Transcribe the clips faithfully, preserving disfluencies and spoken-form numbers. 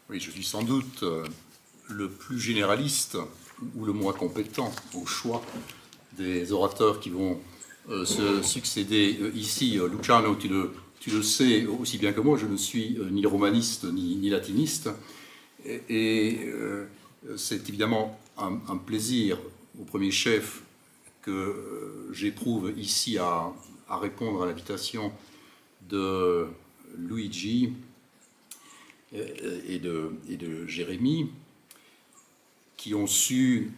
Oui, je suis sans doute euh, le plus généraliste ou le moins compétent au choix des orateurs qui vont euh, se succéder euh, ici. Euh, Luciano, tu le, tu le sais aussi bien que moi, je ne suis euh, ni romaniste ni, ni latiniste. Et, et euh, c'est évidemment un, un plaisir au premier chef que euh, j'éprouve ici à, à répondre à l'invitation de Luigi et de, et de Jérémy, qui ont su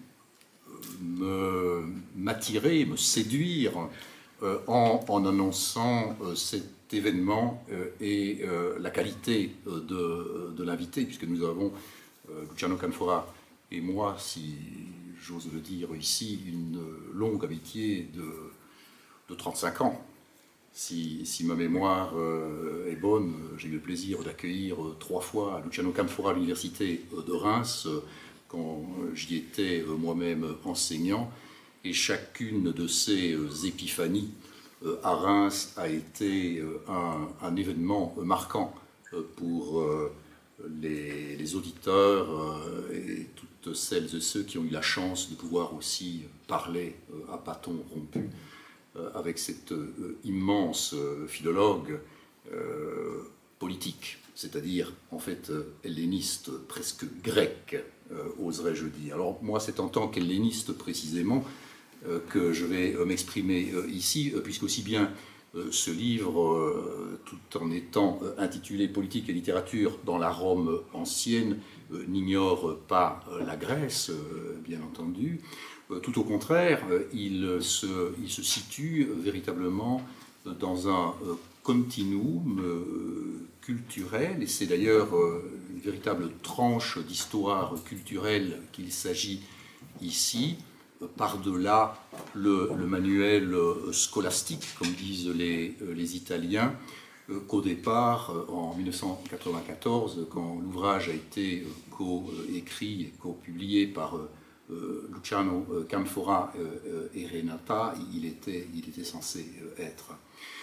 me, m'attirer, me séduire euh, en, en annonçant euh, cet événement euh, et euh, la qualité euh, de, de l'invité, puisque nous avons, euh, Luciano Canfora et moi, si j'ose le dire ici, une longue amitié de, de trente-cinq ans. Si, si ma mémoire euh, est bonne, j'ai eu le plaisir d'accueillir euh, trois fois Luciano Canfora à l'université de Reims, euh, quand j'y étais euh, moi-même enseignant, et chacune de ces euh, épiphanies euh, à Reims a été euh, un, un événement marquant euh, pour euh, les, les auditeurs euh, et toutes celles et ceux qui ont eu la chance de pouvoir aussi parler euh, à bâton rompu avec cet euh, immense euh, philologue euh, politique, c'est-à-dire en fait euh, helléniste, presque grec, euh, oserais-je dire. Alors moi, c'est en tant qu'helléniste précisément euh, que je vais euh, m'exprimer euh, ici, euh, puisque aussi bien euh, ce livre, euh, tout en étant euh, intitulé Politique et littérature dans la Rome ancienne, euh, n'ignore pas euh, la Grèce, euh, bien entendu. Tout au contraire, il se, il se situe véritablement dans un continuum culturel, et c'est d'ailleurs une véritable tranche d'histoire culturelle qu'il s'agit ici, par-delà le, le manuel scolastique, comme disent les, les Italiens, qu'au départ, en mille neuf cent quatre-vingt-quatorze, quand l'ouvrage a été co-écrit et co-publié par Luciano Canfora et Renata, il était, il était censé être.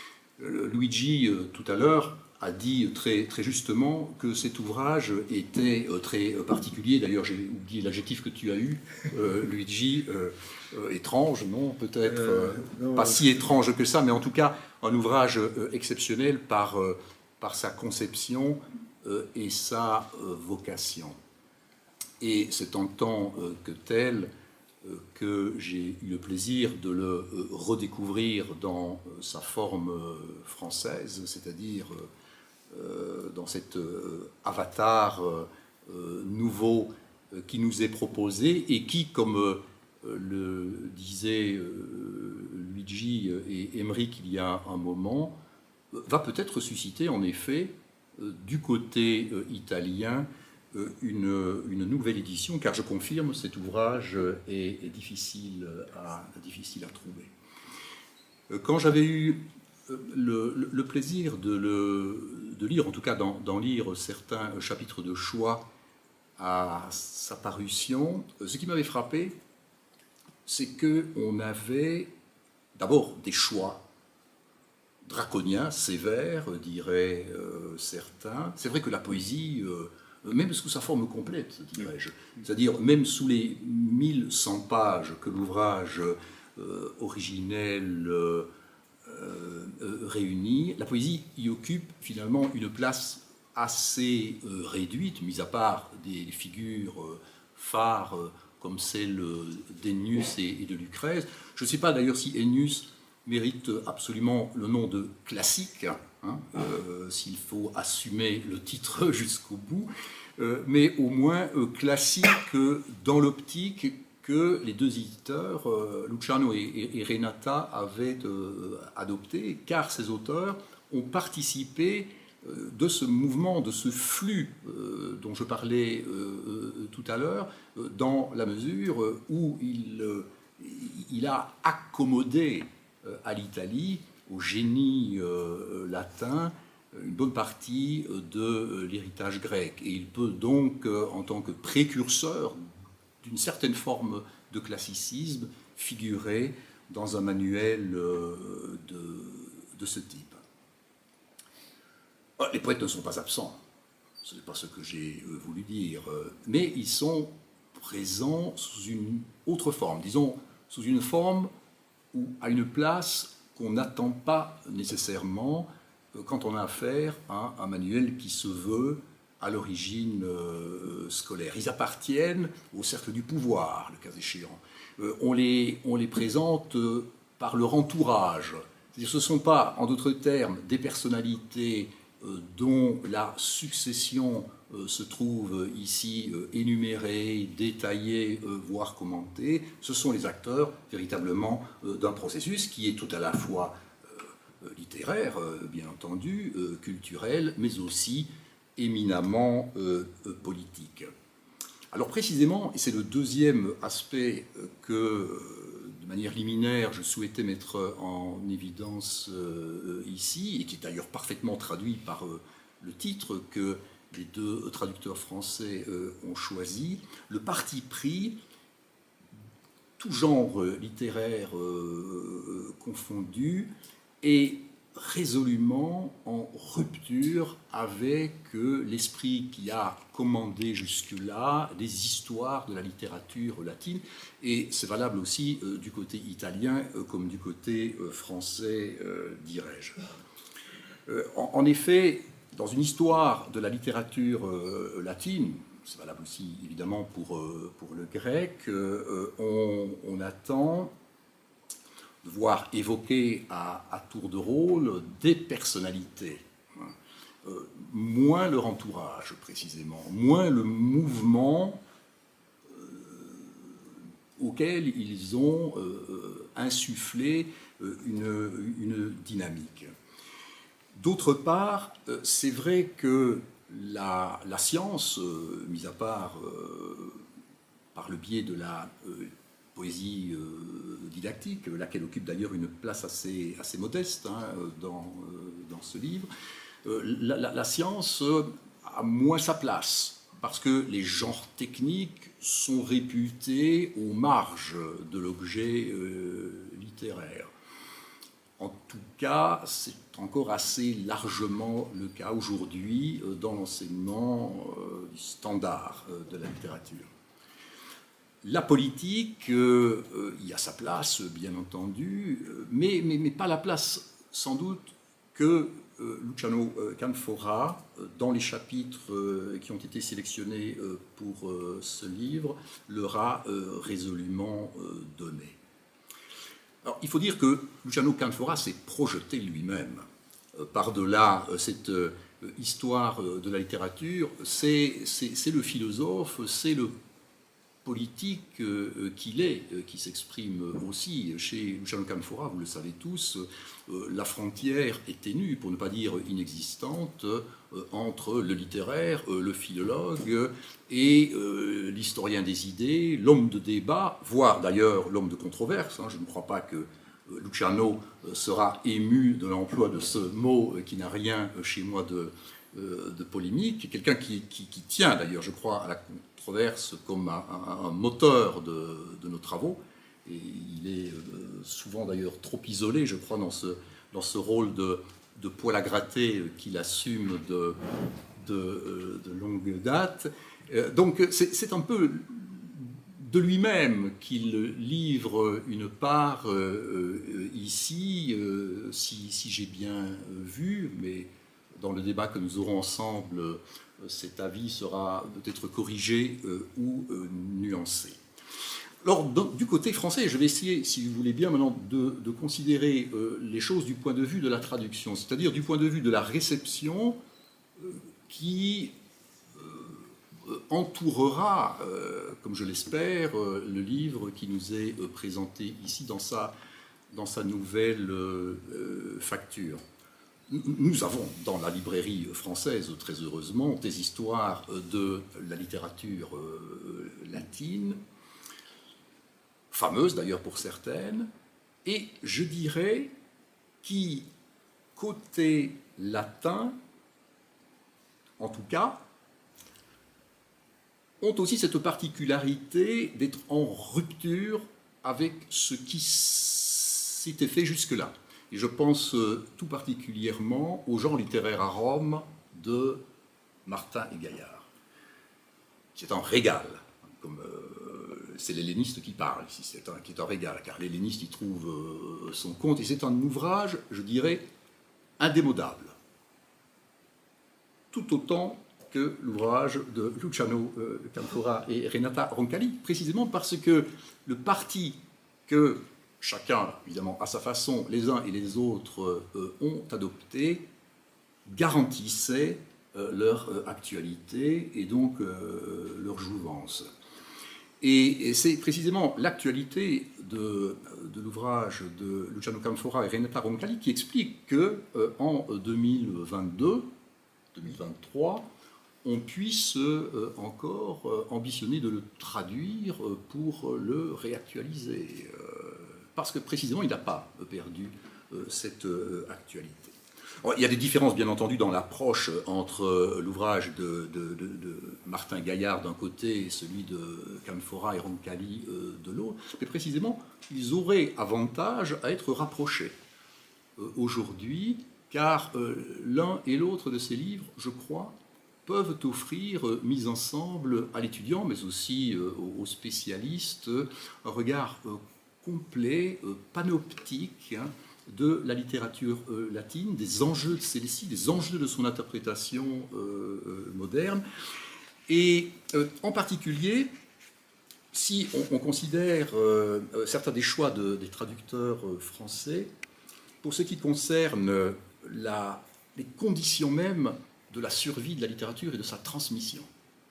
Luigi, tout à l'heure, a dit très, très justement que cet ouvrage était très particulier. D'ailleurs, j'ai oublié l'adjectif que tu as eu, euh, Luigi, euh, euh, étrange, non, peut-être euh, non, pas si étrange que ça, mais en tout cas un ouvrage euh, exceptionnel par, euh, par sa conception euh, et sa euh, vocation. Et c'est en tant euh, que tel euh, que j'ai eu le plaisir de le euh, redécouvrir dans euh, sa forme euh, française, c'est-à-dire euh, dans cet euh, avatar euh, nouveau euh, qui nous est proposé et qui, comme euh, le disaient euh, Luigi et Émeric il y a un moment, euh, va peut-être susciter en effet euh, du côté euh, italien Une, une nouvelle édition, car je confirme, cet ouvrage est, est difficile, à, difficile à trouver. Quand j'avais eu le, le plaisir de, le, de lire, en tout cas d'en lire certains chapitres de choix à sa parution, ce qui m'avait frappé, c'est qu'on avait d'abord des choix draconiens, sévères, diraient euh, certains. C'est vrai que la poésie... Euh, même sous sa forme complète, dirais-je, c'est-à-dire même sous les mille cent pages que l'ouvrage euh, originel euh, euh, réunit, la poésie y occupe finalement une place assez euh, réduite, mis à part des figures euh, phares euh, comme celle d'Ennius et, et de Lucrèce. Je ne sais pas d'ailleurs si Ennius mérite absolument le nom de classique, hein, euh, s'il faut assumer le titre jusqu'au bout, euh, mais au moins euh, classique euh, dans l'optique que les deux éditeurs, euh, Luciano et, et, et Renata, avaient euh, adopté, car ces auteurs ont participé euh, de ce mouvement, de ce flux euh, dont je parlais euh, tout à l'heure, euh, dans la mesure où il, euh, il a accommodé à l'Italie, au génie euh, latin, une bonne partie de l'héritage grec. Et il peut donc, euh, en tant que précurseur d'une certaine forme de classicisme, figurer dans un manuel euh, de, de ce type. Les poètes ne sont pas absents. ce n'est pas ce que j'ai voulu dire, mais ils sont présents sous une autre forme, disons sous une forme ou à une place qu'on n'attend pas nécessairement quand on a affaire à un manuel qui se veut à l'origine euh, scolaire. Ils appartiennent au cercle du pouvoir, le cas échéant. Euh, on, les, on les présente euh, par leur entourage. C'est-à-dire, ce ne sont pas, en d'autres termes, des personnalités euh, dont la succession euh, se trouve ici euh, énumérée, détaillée, euh, voire commentée. Ce sont les acteurs, véritablement, euh, d'un processus qui est tout à la fois euh, littéraire, euh, bien entendu, euh, culturel, mais aussi éminemment euh, politique. Alors précisément, et c'est le deuxième aspect que, de manière liminaire, je souhaitais mettre en évidence euh, ici, et qui est d'ailleurs parfaitement traduit par euh, le titre que les deux traducteurs français euh, ont choisi, le parti pris, tout genre littéraire euh, confondu, est résolument en rupture avec l'esprit qui a commandé jusque-là les histoires de la littérature latine, et c'est valable aussi euh, du côté italien euh, comme du côté euh, français, euh, dirais-je. Euh, en, en effet, dans une histoire de la littérature euh, latine, c'est valable aussi évidemment pour, euh, pour le grec, euh, on, on attend de voir évoquer à, à tour de rôle des personnalités, euh, moins leur entourage précisément, moins le mouvement euh, auquel ils ont euh, insufflé euh, une, une dynamique. D'autre part, euh, c'est vrai que la, la science, euh, mise à part euh, par le biais de la euh, poésie euh, didactique, laquelle occupe d'ailleurs une place assez, assez modeste hein, dans, euh, dans ce livre, euh, la, la, la science a moins sa place, parce que les genres techniques sont réputés aux marges de l'objet euh, littéraire. En tout cas, c'est encore assez largement le cas aujourd'hui euh, dans l'enseignement euh, standard euh, de la littérature. La politique euh, euh, y a sa place, bien entendu, euh, mais, mais, mais pas la place, sans doute, que euh, Luciano euh, Canfora, euh, dans les chapitres euh, qui ont été sélectionnés euh, pour euh, ce livre, leur a euh, résolument euh, donné. Alors, il faut dire que Luciano Canfora s'est projeté lui-même euh, par-delà euh, cette euh, histoire euh, de la littérature. C'est le philosophe, c'est le politique euh, qu'il est, euh, qui s'exprime aussi. Chez Luciano Canfora, vous le savez tous, euh, la frontière est ténue, pour ne pas dire inexistante, euh, entre le littéraire, euh, le philologue et euh, l'historien des idées, l'homme de débat, voire d'ailleurs l'homme de controverse. Hein. Je ne crois pas que euh, Luciano euh, sera ému de l'emploi de ce mot euh, qui n'a rien euh, chez moi de, euh, de polémique. Quelqu'un qui, qui, qui tient d'ailleurs, je crois, à la controverse comme un, un, un moteur de, de nos travaux. Et il est euh, souvent d'ailleurs trop isolé, je crois, dans ce, dans ce rôle de, de poil à gratter qu'il assume de, de, euh, de longue date. Euh, donc c'est un peu de lui-même qu'il livre une part euh, euh, ici, euh, si, si j'ai bien vu, mais dans le débat que nous aurons ensemble, euh, cet avis sera peut-être corrigé euh, ou euh, nuancé. Alors, du côté français, je vais essayer, si vous voulez bien, maintenant de, de considérer euh, les choses du point de vue de la traduction, c'est-à-dire du point de vue de la réception euh, qui euh, entourera, euh, comme je l'espère, euh, le livre qui nous est euh, présenté ici dans sa, dans sa nouvelle euh, facture. Nous avons dans la librairie française, très heureusement, des histoires de la littérature euh, latine, fameuses d'ailleurs pour certaines, et je dirais qui, côté latin, en tout cas, ont aussi cette particularité d'être en rupture avec ce qui s'était fait jusque-là. Et je pense tout particulièrement au genre littéraire à Rome de Martin et Gaillard. C'est un régal, comme euh, c'est l'helléniste qui parle ici, c'est un, qui est un régal, car l'helléniste y trouve euh, son compte, et c'est un ouvrage, je dirais, indémodable. Tout autant que l'ouvrage de Luciano euh, Canfora et Renata Roncalli, précisément parce que le parti que chacun, évidemment, à sa façon, les uns et les autres euh, ont adopté, garantissait euh, leur euh, actualité et donc euh, leur jouvence. Et, et c'est précisément l'actualité de, de l'ouvrage de Luciano Canfora et Renata Roncalli qui explique qu'en euh, deux mille vingt-deux, deux mille vingt-trois, on puisse euh, encore euh, ambitionner de le traduire euh, pour le réactualiser, euh, parce que précisément il n'a pas perdu euh, cette euh, actualité. Alors, il y a des différences bien entendu dans l'approche entre euh, l'ouvrage de, de, de, de Martin Gaillard d'un côté et celui de Canfora et Roncalli euh, de l'autre, mais précisément ils auraient avantage à être rapprochés euh, aujourd'hui, car euh, l'un et l'autre de ces livres, je crois, peuvent offrir, euh, mis ensemble à l'étudiant, mais aussi euh, aux spécialistes, un regard euh, complet, euh, panoptique, hein, de la littérature euh, latine, des enjeux de celle-ci, des enjeux de son interprétation euh, euh, moderne. Et euh, en particulier, si on, on considère euh, certains des choix de, des traducteurs euh, français, pour ce qui concerne la, les conditions mêmes de la survie de la littérature et de sa transmission.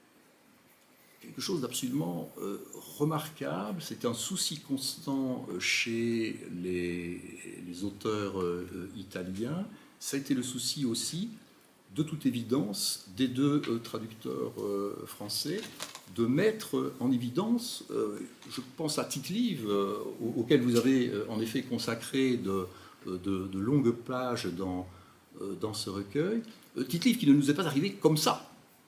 Quelque chose d'absolument euh, remarquable, c'est un souci constant euh, chez les, les auteurs euh, italiens, ça a été le souci aussi, de toute évidence, des deux euh, traducteurs euh, français, de mettre en évidence, euh, je pense à Tite-Live, euh, auquel vous avez euh, en effet consacré de, de, de longues pages dans, euh, dans ce recueil, euh, Tite-Live qui ne nous est pas arrivé comme ça.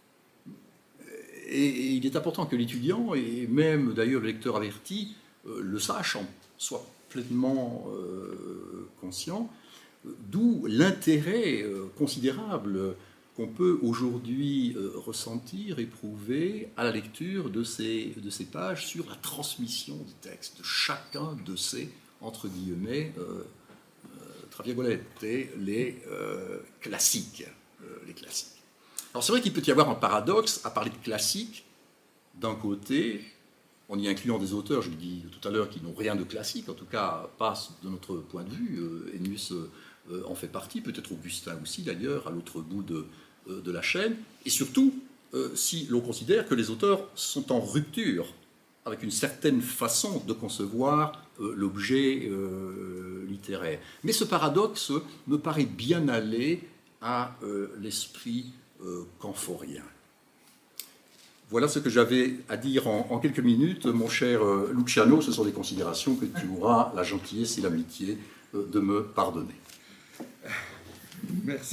Et il est important que l'étudiant, et même d'ailleurs le lecteur averti, euh, le sache, en soit pleinement euh, conscient, d'où l'intérêt euh, considérable qu'on peut aujourd'hui euh, ressentir, éprouver à la lecture de ces, de ces pages sur la transmission du texte, de chacun de ces, entre guillemets, euh, euh, tra virgolette, les euh, classiques, euh, les classiques. Alors c'est vrai qu'il peut y avoir un paradoxe à parler de classique, d'un côté, en y incluant des auteurs, je le dis tout à l'heure, qui n'ont rien de classique, en tout cas pas de notre point de vue, euh, Ennius euh, en fait partie, peut-être Augustin aussi d'ailleurs, à l'autre bout de, euh, de la chaîne, et surtout euh, si l'on considère que les auteurs sont en rupture avec une certaine façon de concevoir euh, l'objet euh, littéraire. Mais ce paradoxe me paraît bien aller à euh, l'esprit Euh, canforien. Voilà ce que j'avais à dire en, en quelques minutes, mon cher euh, Luciano. Ce sont des considérations que tu auras la gentillesse et l'amitié euh, de me pardonner. Merci.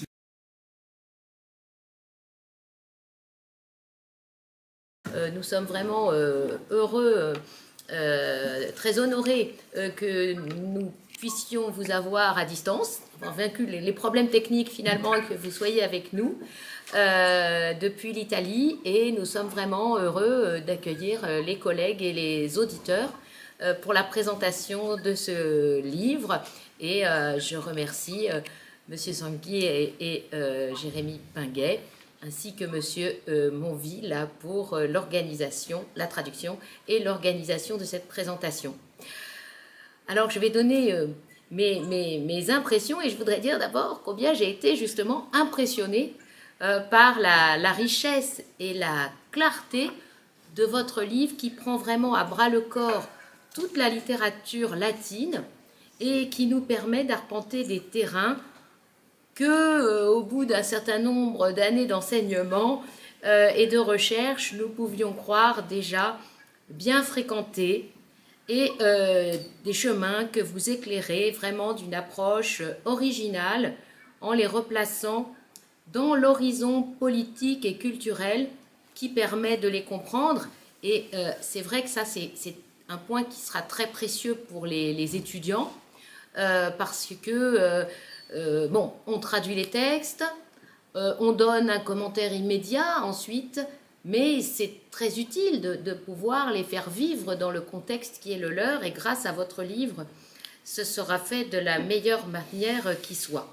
Euh, nous sommes vraiment euh, heureux, euh, très honorés euh, que nous puissions vous avoir à distance, avoir vaincu les, les problèmes techniques finalement et que vous soyez avec nous euh, depuis l'Italie, et nous sommes vraiment heureux d'accueillir les collègues et les auditeurs euh, pour la présentation de ce livre, et euh, je remercie euh, Monsieur Sangui et, et euh, Jérémy Pinguet ainsi que Monsieur euh, Monville là, pour euh, l'organisation, la traduction et l'organisation de cette présentation. Alors, je vais donner euh, mes, mes, mes impressions, et je voudrais dire d'abord combien j'ai été justement impressionnée euh, par la, la richesse et la clarté de votre livre, qui prend vraiment à bras le corps toute la littérature latine et qui nous permet d'arpenter des terrains que, euh, au bout d'un certain nombre d'années d'enseignement euh, et de recherche, nous pouvions croire déjà bien fréquentés, et euh, des chemins que vous éclairez vraiment d'une approche originale en les replaçant dans l'horizon politique et culturel qui permet de les comprendre. Et euh, c'est vrai que ça, c'est un point qui sera très précieux pour les, les étudiants, euh, parce que, euh, euh, bon, on traduit les textes, Euh, on donne un commentaire immédiat ensuite, mais c'est très utile de, de pouvoir les faire vivre dans le contexte qui est le leur, et grâce à votre livre, ce sera fait de la meilleure manière qui soit.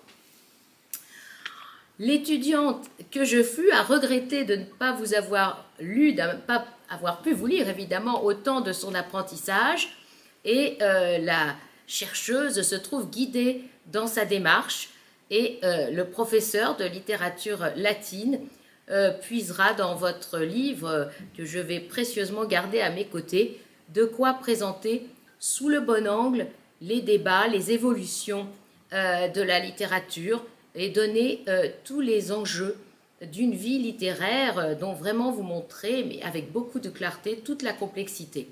L'étudiante que je fus a regretté de ne pas vous avoir lu, de ne pas avoir pu vous lire évidemment autant de son apprentissage, et euh, la chercheuse se trouve guidée dans sa démarche, et euh, le professeur de littérature latine euh, puisera dans votre livre, euh, que je vais précieusement garder à mes côtés, de quoi présenter sous le bon angle les débats, les évolutions euh, de la littérature, et donner euh, tous les enjeux d'une vie littéraire euh, dont vraiment vous montrez, mais avec beaucoup de clarté, toute la complexité.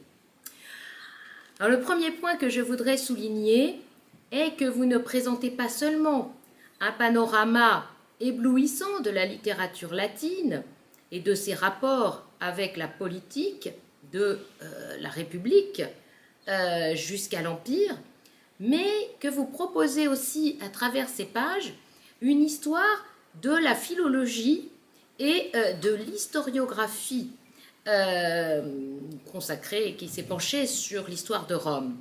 Alors, le premier point que je voudrais souligner est que vous ne présentez pas seulement un panorama éblouissant de la littérature latine et de ses rapports avec la politique de euh, la République euh, jusqu'à l'Empire, mais que vous proposez aussi à travers ces pages une histoire de la philologie et euh, de l'historiographie euh, consacrée, qui s'est penchée sur l'histoire de Rome.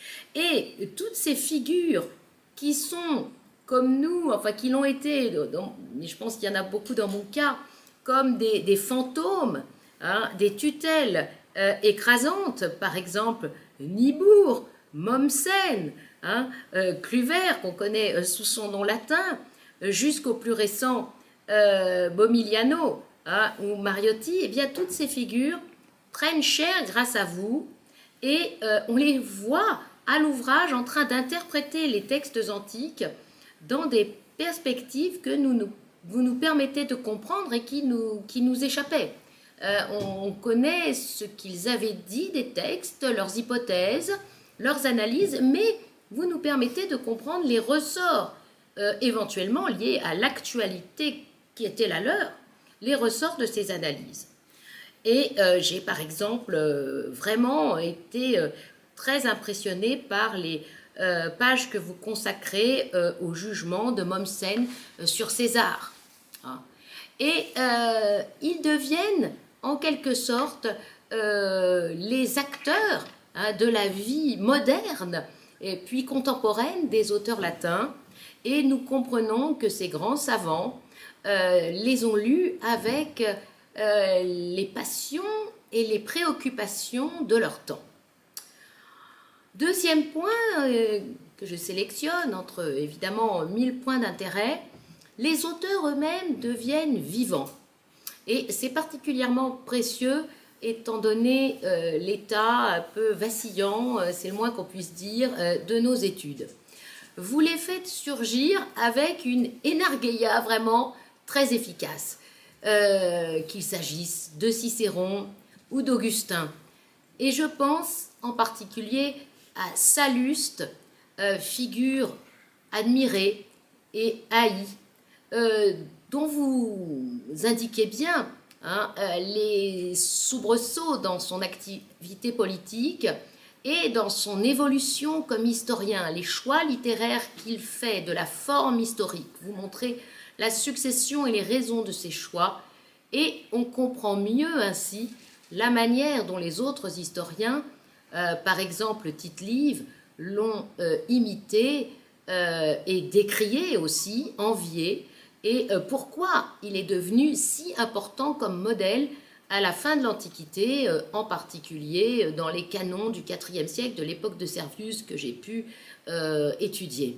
Et toutes ces figures qui sont comme nous, enfin qui l'ont été, dans, mais je pense qu'il y en a beaucoup dans mon cas, comme des, des fantômes, hein, des tutelles euh, écrasantes, par exemple Nibourg, Mommsen, hein, euh, Cluver, qu'on connaît euh, sous son nom latin, euh, jusqu'au plus récent euh, Bomigliano, hein, ou Mariotti, et bien toutes ces figures prennent chair grâce à vous, et euh, on les voit à l'ouvrage en train d'interpréter les textes antiques dans des perspectives que nous, nous, vous nous permettez de comprendre et qui nous, qui nous échappaient. Euh, on, on connaît ce qu'ils avaient dit des textes, leurs hypothèses, leurs analyses, mais vous nous permettez de comprendre les ressorts euh, éventuellement liés à l'actualité qui était la leur, les ressorts de ces analyses. Et euh, j'ai par exemple euh, vraiment été euh, très impressionnée par les Euh, page que vous consacrez euh, au jugement de Mommsen euh, sur César. Hein. Et euh, ils deviennent en quelque sorte euh, les acteurs hein, de la vie moderne et puis contemporaine des auteurs latins, et nous comprenons que ces grands savants euh, les ont lus avec euh, les passions et les préoccupations de leur temps. Deuxième point euh, que je sélectionne entre évidemment mille points d'intérêt, les auteurs eux-mêmes deviennent vivants. Et c'est particulièrement précieux étant donné euh, l'état un peu vacillant, euh, c'est le moins qu'on puisse dire, euh, de nos études. Vous les faites surgir avec une énargueia vraiment très efficace, euh, qu'il s'agisse de Cicéron ou d'Augustin. Et je pense en particulier à Salluste, euh, figure admirée et haïe, euh, dont vous indiquez bien hein, euh, les soubresauts dans son activité politique et dans son évolution comme historien, les choix littéraires qu'il fait de la forme historique. Vous montrez la succession et les raisons de ces choix, et on comprend mieux ainsi la manière dont les autres historiens, Euh, par exemple Tite-Live, l'ont euh, imité euh, et décrié aussi, envié, et euh, pourquoi il est devenu si important comme modèle à la fin de l'Antiquité, euh, en particulier dans les canons du quatrième siècle, de l'époque de Servius que j'ai pu euh, étudier.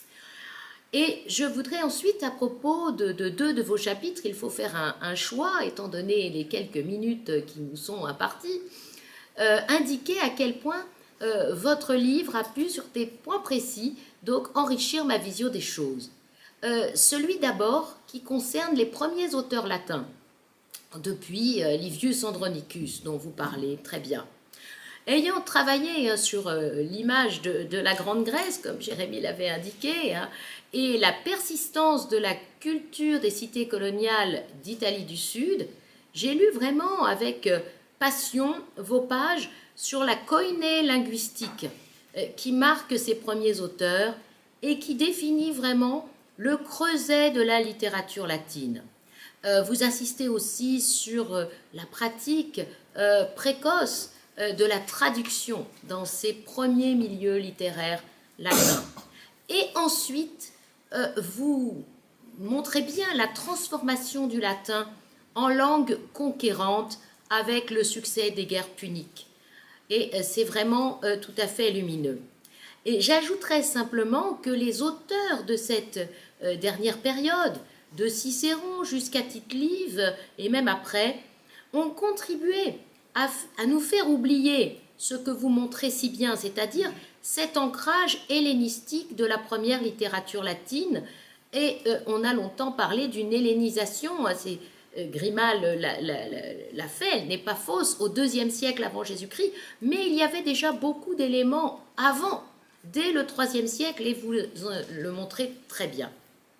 Et je voudrais ensuite, à propos de, de deux de vos chapitres, il faut faire un, un choix, étant donné les quelques minutes qui nous sont imparties, Euh, indiquer à quel point euh, votre livre a pu, sur des points précis, donc enrichir ma vision des choses. Euh, celui d'abord qui concerne les premiers auteurs latins, depuis euh, Livius Andronicus, dont vous parlez très bien. Ayant travaillé hein, sur euh, l'image de, de la Grande Grèce, comme Jérémie l'avait indiqué, hein, et la persistance de la culture des cités coloniales d'Italie du Sud, j'ai lu vraiment avec Euh, passion vos pages sur la koiné linguistique euh, qui marque ces premiers auteurs et qui définit vraiment le creuset de la littérature latine. Euh, vous insistez aussi sur euh, la pratique euh, précoce euh, de la traduction dans ces premiers milieux littéraires latins. Et ensuite, euh, vous montrez bien la transformation du latin en langue conquérante avec le succès des guerres puniques. Et euh, c'est vraiment euh, tout à fait lumineux. Et j'ajouterais simplement que les auteurs de cette euh, dernière période, de Cicéron jusqu'à Tite-Live et même après, ont contribué à, à nous faire oublier ce que vous montrez si bien, c'est-à-dire cet ancrage hellénistique de la première littérature latine. Et euh, on a longtemps parlé d'une hellénisation, c'est, euh, Grimal l'a, l'a, l'a, l'a fait, elle n'est pas fausse, au deuxième siècle avant Jésus-Christ, mais il y avait déjà beaucoup d'éléments avant, dès le troisième siècle, et vous le montrez très bien.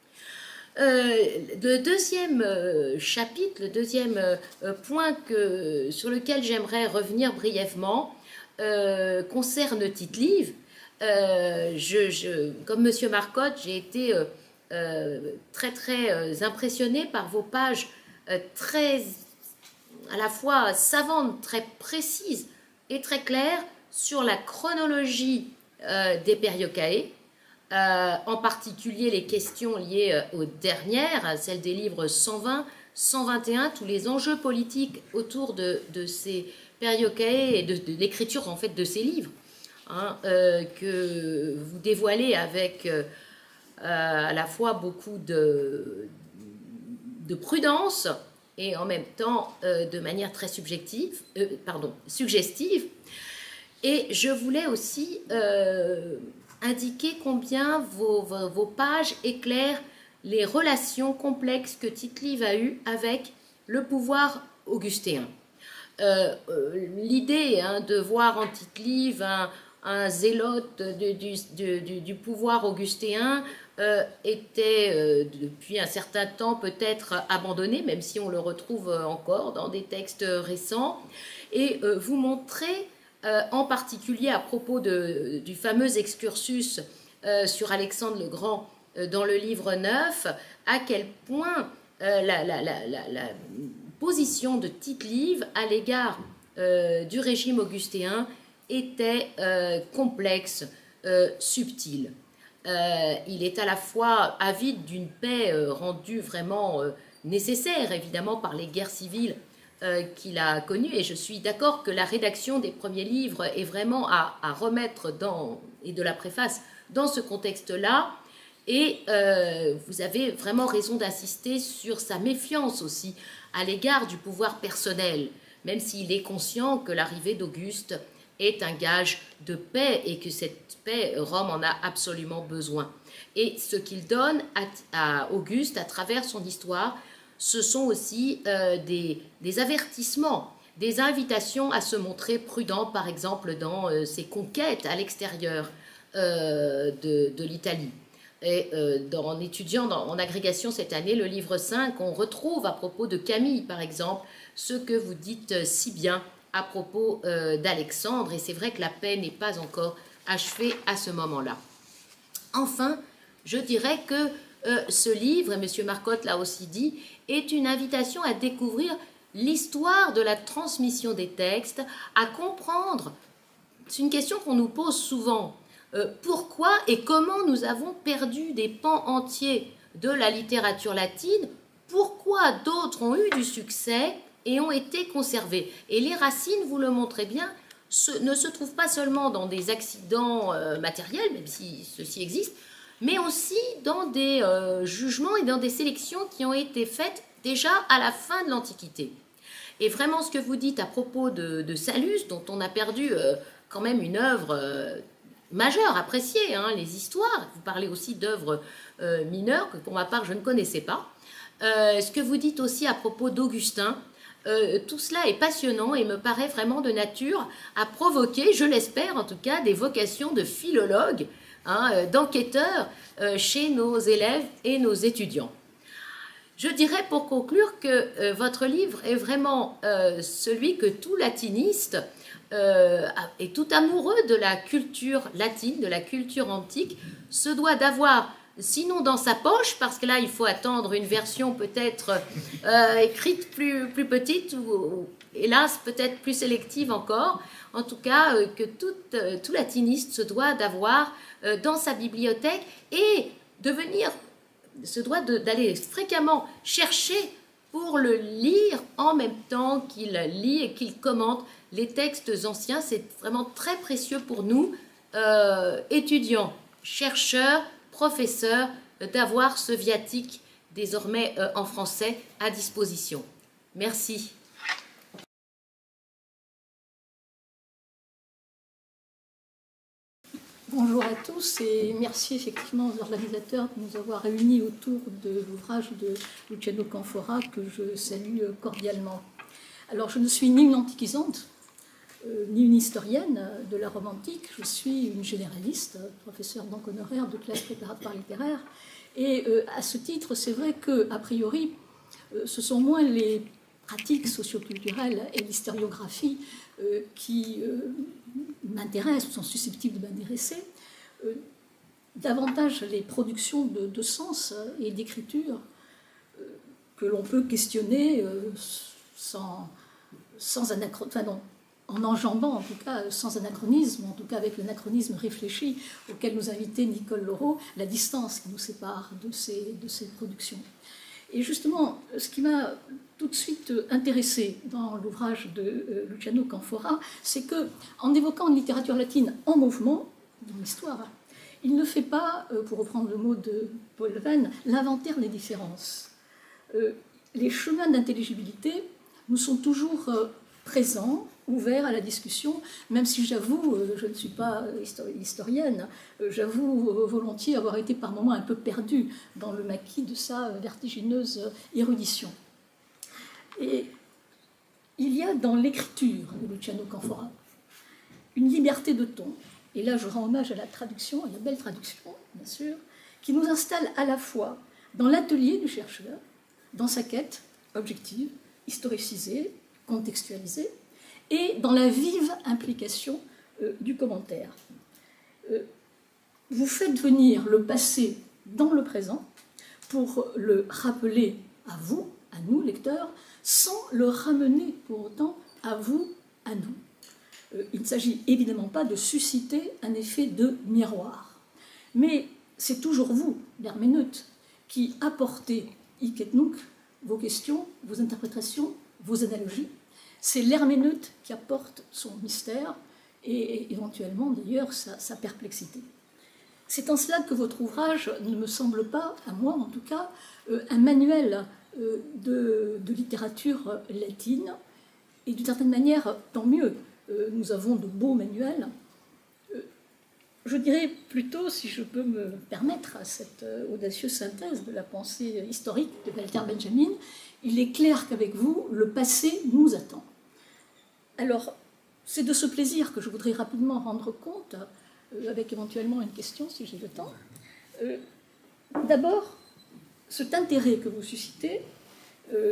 Euh, le deuxième euh, chapitre, le deuxième euh, point que, sur lequel j'aimerais revenir brièvement euh, concerne Tite-Live. Euh, je, je, comme Monsieur Marcotte, j'ai été euh, euh, très très euh, impressionnée par vos pages euh, très à la fois savantes, très précises et très claires sur la chronologie euh, des Periocae. Euh, en particulier les questions liées euh, aux dernières, celles des livres cent vingt, cent vingt et un, tous les enjeux politiques autour de, de ces Periocae et de, de l'écriture en fait de ces livres, hein, euh, que vous dévoilez avec euh, à la fois beaucoup de, de prudence et en même temps euh, de manière très subjective, euh, pardon, suggestive. Et je voulais aussi euh, indiquer combien vos, vos, vos pages éclairent les relations complexes que Tite-Live a eues avec le pouvoir augustéen. Euh, euh, L'idée hein, de voir en Tite-Live un, un zélote de, du, du, du, du pouvoir augustéen euh, était euh, depuis un certain temps peut-être abandonnée, même si on le retrouve encore dans des textes récents. Et euh, vous montrez Euh, en particulier à propos de, du fameux excursus euh, sur Alexandre le Grand euh, dans le livre neuf, à quel point euh, la, la, la, la, la position de Tite-Live à l'égard euh, du régime augustéen était euh, complexe, euh, subtile. Euh, il est à la fois avide d'une paix euh, rendue vraiment euh, nécessaire, évidemment, par les guerres civiles Euh, qu'il a connu, et je suis d'accord que la rédaction des premiers livres est vraiment à, à remettre dans, et de la préface dans ce contexte-là, et euh, vous avez vraiment raison d'insister sur sa méfiance aussi à l'égard du pouvoir personnel, même s'il est conscient que l'arrivée d'Auguste est un gage de paix et que cette paix, Rome en a absolument besoin. Et ce qu'il donne à, à Auguste à travers son histoire, ce sont aussi euh, des, des avertissements, des invitations à se montrer prudent, par exemple, dans euh, ses conquêtes à l'extérieur euh, de, de l'Italie. Et euh, dans, en étudiant dans, en agrégation cette année le livre cinq, on retrouve à propos de Camille, par exemple, ce que vous dites si bien à propos euh, d'Alexandre. Et c'est vrai que la paix n'est pas encore achevée à ce moment-là. Enfin, je dirais que Euh, ce livre, et M. Marcotte l'a aussi dit, est une invitation à découvrir l'histoire de la transmission des textes, à comprendre, c'est une question qu'on nous pose souvent, euh, pourquoi et comment nous avons perdu des pans entiers de la littérature latine, pourquoi d'autres ont eu du succès et ont été conservés. Et les racines, vous le montrez bien, ce, ne se trouvent pas seulement dans des accidents euh, matériels, même si ceci existe, mais aussi dans des euh, jugements et dans des sélections qui ont été faites déjà à la fin de l'Antiquité. Et vraiment ce que vous dites à propos de, de Sallust, dont on a perdu euh, quand même une œuvre euh, majeure, appréciée, hein, les histoires, vous parlez aussi d'œuvres euh, mineures que pour ma part je ne connaissais pas, euh, ce que vous dites aussi à propos d'Augustin, euh, tout cela est passionnant et me paraît vraiment de nature à provoquer, je l'espère en tout cas, des vocations de philologue, Hein, d'enquêteurs euh, chez nos élèves et nos étudiants. Je dirais pour conclure que euh, votre livre est vraiment euh, celui que tout latiniste euh, et tout amoureux de la culture latine, de la culture antique, se doit d'avoir sinon dans sa poche, parce que là, il faut attendre une version peut-être euh, écrite plus, plus petite, ou, ou hélas, peut-être plus sélective encore. En tout cas, euh, que tout, euh, tout latiniste se doit d'avoir euh, dans sa bibliothèque et de venir, se doit d'aller fréquemment chercher pour le lire en même temps qu'il lit et qu'il commente les textes anciens. C'est vraiment très précieux pour nous, euh, étudiants, chercheurs, professeurs, euh, d'avoir ce viatique désormais euh, en français à disposition. Merci. Bonjour à tous et merci effectivement aux organisateurs de nous avoir réunis autour de l'ouvrage de Luciano Canfora que je salue cordialement. Alors je ne suis ni une antiquisante, euh, ni une historienne de la Rome antique, je suis une généraliste, professeure donc honoraire de classe préparatoire littéraire, et euh, à ce titre c'est vrai que a priori euh, ce sont moins les pratiques socioculturelles et l'historiographie euh, qui euh, m'intéressent ou sont susceptibles de m'intéresser, euh, davantage les productions de, de sens et d'écriture euh, que l'on peut questionner euh, sans, sans anachronisme, enfin non, en enjambant en tout cas sans anachronisme, en tout cas avec l'anachronisme réfléchi auquel nous invitait Nicole Laureau, la distance qui nous sépare de ces, de ces productions. Et justement, ce qui m'a tout de suite intéressé dans l'ouvrage de Luciano Canfora, c'est que, en évoquant une littérature latine en mouvement, dans l'histoire, il ne fait pas, pour reprendre le mot de Paul Venn, l'inventaire des différences. Les chemins d'intelligibilité nous sont toujours présents, ouverts à la discussion, même si j'avoue, je ne suis pas historienne, j'avoue volontiers avoir été par moments un peu perdue dans le maquis de sa vertigineuse érudition. Et il y a dans l'écriture de Luciano Canfora une liberté de ton, et là je rends hommage à la traduction, à la belle traduction, bien sûr, qui nous installe à la fois dans l'atelier du chercheur, dans sa quête objective, historicisée, contextualisée, et dans la vive implication euh, du commentaire. Euh, vous faites venir le passé dans le présent pour le rappeler à vous, à nous, lecteurs, sans le ramener pour autant à vous, à nous. Euh, il ne s'agit évidemment pas de susciter un effet de miroir, mais c'est toujours vous, l'herméneute, qui apportez, hic et nunc, vos questions, vos interprétations, vos analogies. C'est l'herméneute qui apporte son mystère et éventuellement d'ailleurs sa, sa perplexité. C'est en cela que votre ouvrage ne me semble pas, à moi en tout cas, euh, un manuel euh, de, de littérature latine, et d'une certaine manière, tant mieux, euh, nous avons de beaux manuels. Euh, je dirais plutôt, si je peux me permettre à cette euh, audacieuse synthèse de la pensée historique de Walter Benjamin, il est clair qu'avec vous, le passé nous attend. Alors, c'est de ce plaisir que je voudrais rapidement rendre compte, euh, avec éventuellement une question, si j'ai le temps. Euh, D'abord, cet intérêt que vous suscitez euh,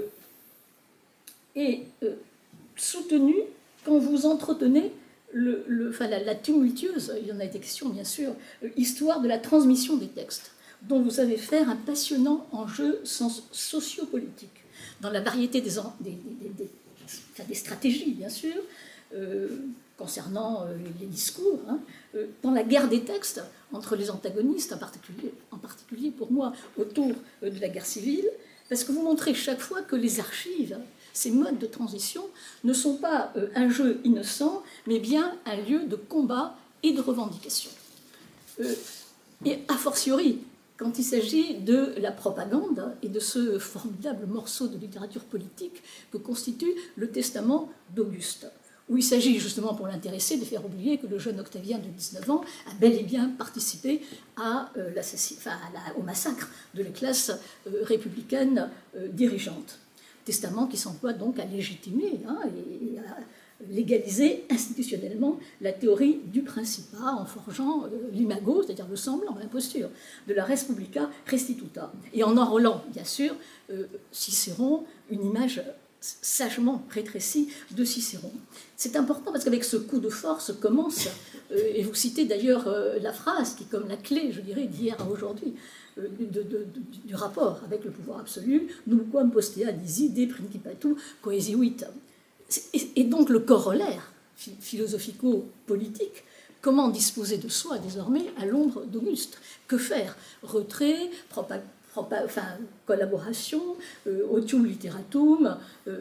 est euh, soutenu quand vous entretenez le, le, enfin, la, la tumultueuse, il y en a été question bien sûr, euh, histoire de la transmission des textes, dont vous savez faire un passionnant enjeu sociopolitique, dans la variété des, des, des, des, enfin, des stratégies, bien sûr, euh, concernant euh, les discours, hein, euh, dans la guerre des textes entre les antagonistes, en particulier, en particulier pour moi autour euh, de la guerre civile, parce que vous montrez chaque fois que les archives, ces modes de transition, ne sont pas euh, un jeu innocent, mais bien un lieu de combat et de revendication. Euh, et a fortiori, quand il s'agit de la propagande et de ce formidable morceau de littérature politique que constitue le Testament d'Auguste, où il s'agit justement pour l'intéresser de faire oublier que le jeune Octavien de dix-neuf ans a bel et bien participé à, euh, enfin, à la, au massacre de la classe euh, républicaine euh, dirigeante. Testament qui s'emploie donc à légitimer hein, et, et à légaliser institutionnellement la théorie du principat en forgeant euh, l'imago, c'est-à-dire le semblant, l'imposture, de la res publica restituta, et en enrôlant, bien sûr, euh, Cicéron, une image sagement rétréci de Cicéron. C'est important parce qu'avec ce coup de force commence, euh, et vous citez d'ailleurs euh, la phrase qui est comme la clé, je dirais, d'hier à aujourd'hui, euh, de, de, de, du rapport avec le pouvoir absolu, nulquam postea disi de principatu coesiuit. Et, et donc le corollaire philosophico-politique, comment disposer de soi désormais à l'ombre d'Auguste? Que faire? Retrait, propagande, enfin, collaboration, euh, otium literatum, euh,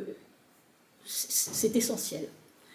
c'est essentiel.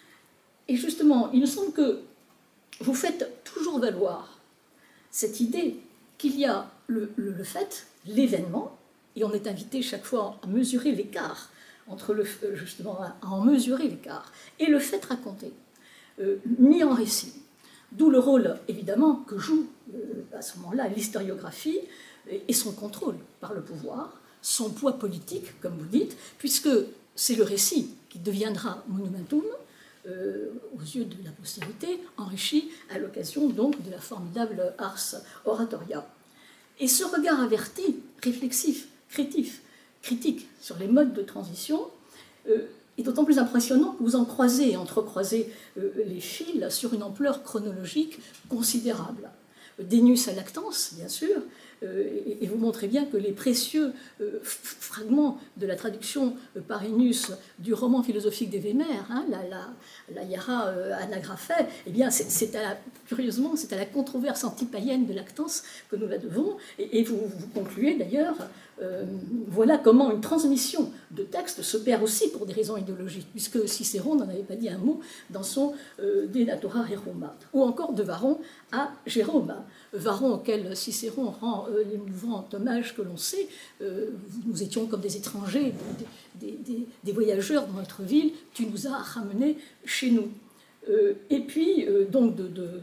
Et justement, il me semble que vous faites toujours valoir cette idée qu'il y a le, le, le fait, l'événement, et on est invité chaque fois à mesurer l'écart entre le, justement, à en mesurer l'écart, et le fait raconté, euh, mis en récit. D'où le rôle, évidemment, que joue euh, à ce moment-là l'historiographie, et son contrôle par le pouvoir, son poids politique, comme vous dites, puisque c'est le récit qui deviendra monumentum euh, aux yeux de la postérité, enrichi à l'occasion donc de la formidable ars oratoria. Et ce regard averti, réflexif, critique, critique sur les modes de transition euh, est d'autant plus impressionnant que vous en croisez et entrecroisez euh, les fils sur une ampleur chronologique considérable. D'Ennius à Lactance, bien sûr, euh, et, et vous montrez bien que les précieux euh, fragments de la traduction euh, par Ennius du roman philosophique des Vémères, hein, la, la, la Hiera euh, Anagraphée, eh bien, c'est à la, curieusement, c'est à la controverse antipaïenne de Lactance que nous la devons, et, et vous, vous concluez d'ailleurs, euh, voilà comment une transmission de textes se perd aussi pour des raisons idéologiques, puisque Cicéron n'en avait pas dit un mot dans son euh, De Natura Rerum, ou encore de Varron à Jérôme, Varron auquel Cicéron rend euh, l'émouvant hommage que l'on sait. Euh, nous étions comme des étrangers, des, des, des, des voyageurs dans notre ville, tu nous as ramenés chez nous. Euh, et puis, euh, donc, de, de, de,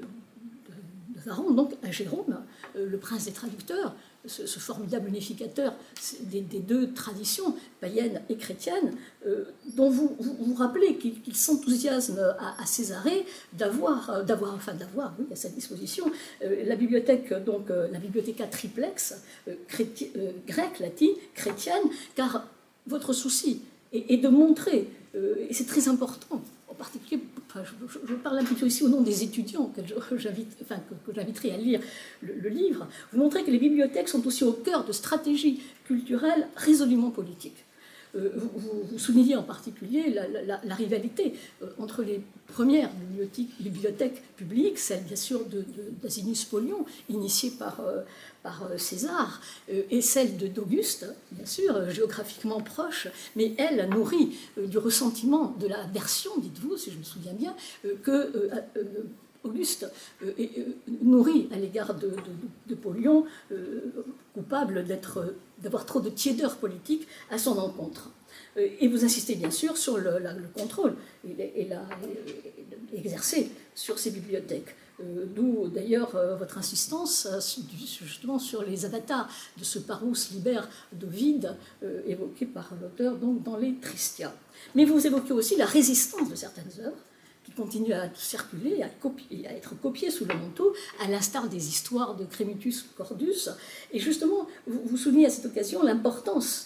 de Varron donc, à Jérôme, euh, le prince des traducteurs, ce, ce formidable unificateur des, des deux traditions, païennes et chrétiennes, euh, dont vous vous, vous rappelez qu'il qu'il s'enthousiasme à, à Césarée d'avoir, d'avoir, enfin d'avoir, oui, à sa disposition, euh, la bibliothèque, donc euh, la bibliothéca triplex, euh, chréti, euh, grecque, latine, chrétienne, car votre souci est, est de montrer, euh, et c'est très important, en particulier, enfin, je, je, je parle un petit peu ici au nom des étudiants que j'invite, enfin, que, que j'inviterai à lire le, le livre, vous montrez que les bibliothèques sont aussi au cœur de stratégies culturelles résolument politiques. Euh, vous, vous, vous soulignez en particulier la, la, la rivalité euh, entre les premières bibliothèques, bibliothèques publiques, celle bien sûr d'Asinius Polion, initiée par, euh, par César, euh, et celle d'Auguste, bien sûr, euh, géographiquement proche, mais elle nourrit euh, du ressentiment, de la version, dites-vous, si je me souviens bien, euh, que euh, euh, Auguste euh, est, euh, nourrit à l'égard de, de, de Polion, euh, coupable d'être, d'avoir trop de tiédeur politique à son encontre. Euh, et vous insistez bien sûr sur le, la, le contrôle et, et, la, et exercé sur ces bibliothèques. Euh, D'où d'ailleurs euh, votre insistance euh, justement sur les avatars de ce parus liber d'Ovide euh, évoqué par l'auteur donc dans les Tristia. Mais vous évoquez aussi la résistance de certaines œuvres qui continuent à circuler, à, copier, à être copiées sous le manteau, à l'instar des histoires de Crémitus Cordus. Et justement, vous, vous soulignez à cette occasion l'importance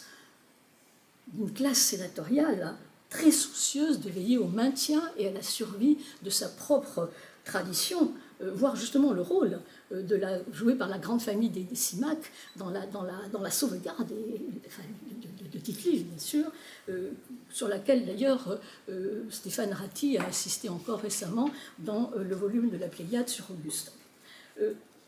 d'une classe sénatoriale très soucieuse de veiller au maintien et à la survie de sa propre tradition, euh, voire justement le rôle euh, de la, joué par la grande famille des Décimaques dans la, dans la, dans la sauvegarde et, enfin, de, de, de Tite-Live, bien sûr, euh, sur laquelle d'ailleurs euh, Stéphane Ratti a assisté encore récemment dans euh, le volume de la Pléiade sur Auguste. Euh,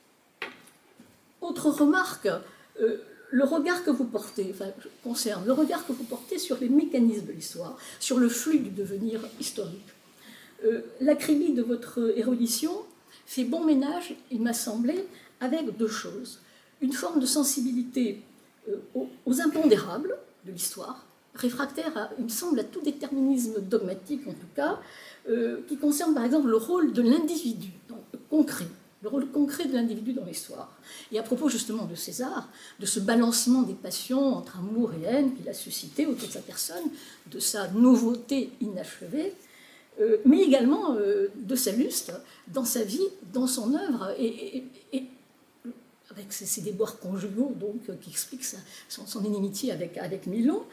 autre remarque, euh, le regard que vous portez, enfin, concerne le regard que vous portez sur les mécanismes de l'histoire, sur le flux du devenir historique. Euh, L'acribie de votre érudition fait bon ménage, il m'a semblé, avec deux choses. Une forme de sensibilité euh, aux, aux impondérables de l'histoire, réfractaire, à, il me semble, à tout déterminisme dogmatique en tout cas, euh, qui concerne par exemple le rôle de l'individu, concret, le rôle concret de l'individu dans l'histoire. Et à propos justement de César, de ce balancement des passions entre amour et haine qu'il a suscité autour de sa personne, de sa nouveauté inachevée, euh, mais également euh, de sa lustre dans sa vie, dans son œuvre, et, et, et avec ses, ses déboires conjugaux donc, qui expliquent sa, son, son inimitié avec, avec Milon,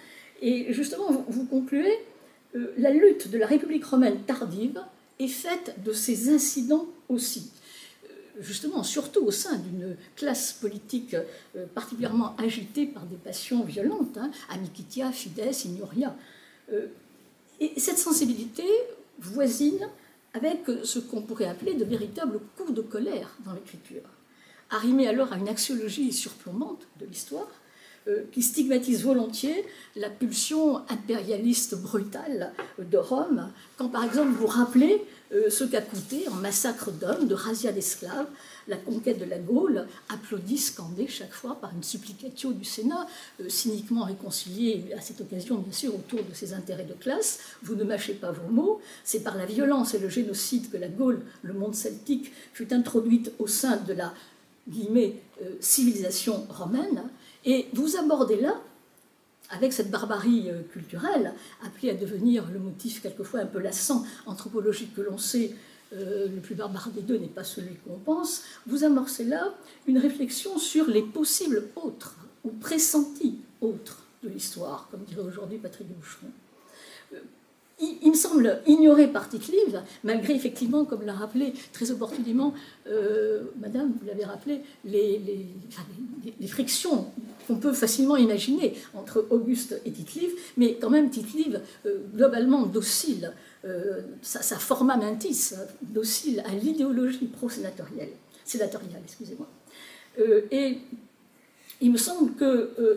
Et justement, vous, vous concluez, euh, la lutte de la République romaine tardive est faite de ces incidents aussi. Justement, surtout au sein d'une classe politique euh, particulièrement agitée par des passions violentes, hein, Amicitia, Fides, Ignoria. Euh, et cette sensibilité voisine avec ce qu'on pourrait appeler de véritables coups de colère dans l'écriture, arrimés alors à une axiologie surplombante de l'histoire, euh, qui stigmatise volontiers la pulsion impérialiste brutale de Rome, quand par exemple vous rappelez euh, ce qu'a coûté en massacre d'hommes, de razzia d'esclaves, la conquête de la Gaule, applaudie, scandée chaque fois par une supplicatio du Sénat, euh, cyniquement réconciliée à cette occasion, bien sûr, autour de ses intérêts de classe. Vous ne mâchez pas vos mots. C'est par la violence et le génocide que la Gaule, le monde celtique, fut introduite au sein de la guillemets, euh, civilisation romaine. Et vous abordez là, avec cette barbarie euh, culturelle, appelée à devenir le motif quelquefois un peu lassant, anthropologique que l'on sait, Euh, le plus barbare des deux n'est pas celui qu'on pense, vous amorcez là une réflexion sur les possibles autres, ou pressentis autres de l'histoire, comme dirait aujourd'hui Patrick Boucheron. Euh, il, il me semble ignoré par Tite-Live, malgré effectivement, comme l'a rappelé très opportunément euh, Madame, vous l'avez rappelé, les, les, enfin, les, les frictions qu'on peut facilement imaginer entre Auguste et Tite-Live, mais quand même Tite-Live euh, globalement docile, Euh, sa, sa forma mentis, docile à l'idéologie pro-sénatoriale, sénatoriale, excusez-moi. Euh, et il me semble qu'il euh,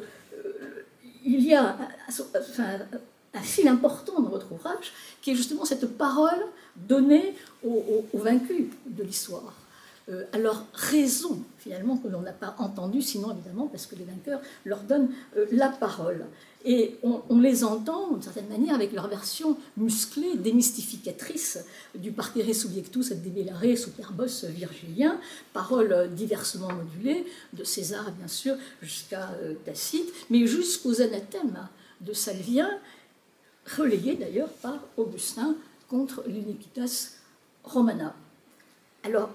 euh, y a enfin, un fil important dans votre ouvrage, qui est justement cette parole donnée aux, aux, aux vaincus de l'histoire. Euh, à leur raison, finalement, que l'on n'a pas entendu, sinon évidemment parce que les vainqueurs leur donnent euh, la parole. Et on, on les entend, d'une certaine manière, avec leur version musclée, démystificatrice du parcere subjectus et debellare superbos virgilien, paroles diversement modulées, de César, bien sûr, jusqu'à euh, Tacite, mais jusqu'aux anathèmes de Salvien, relayés d'ailleurs par Augustin contre l'Iniquitas Romana. Alors,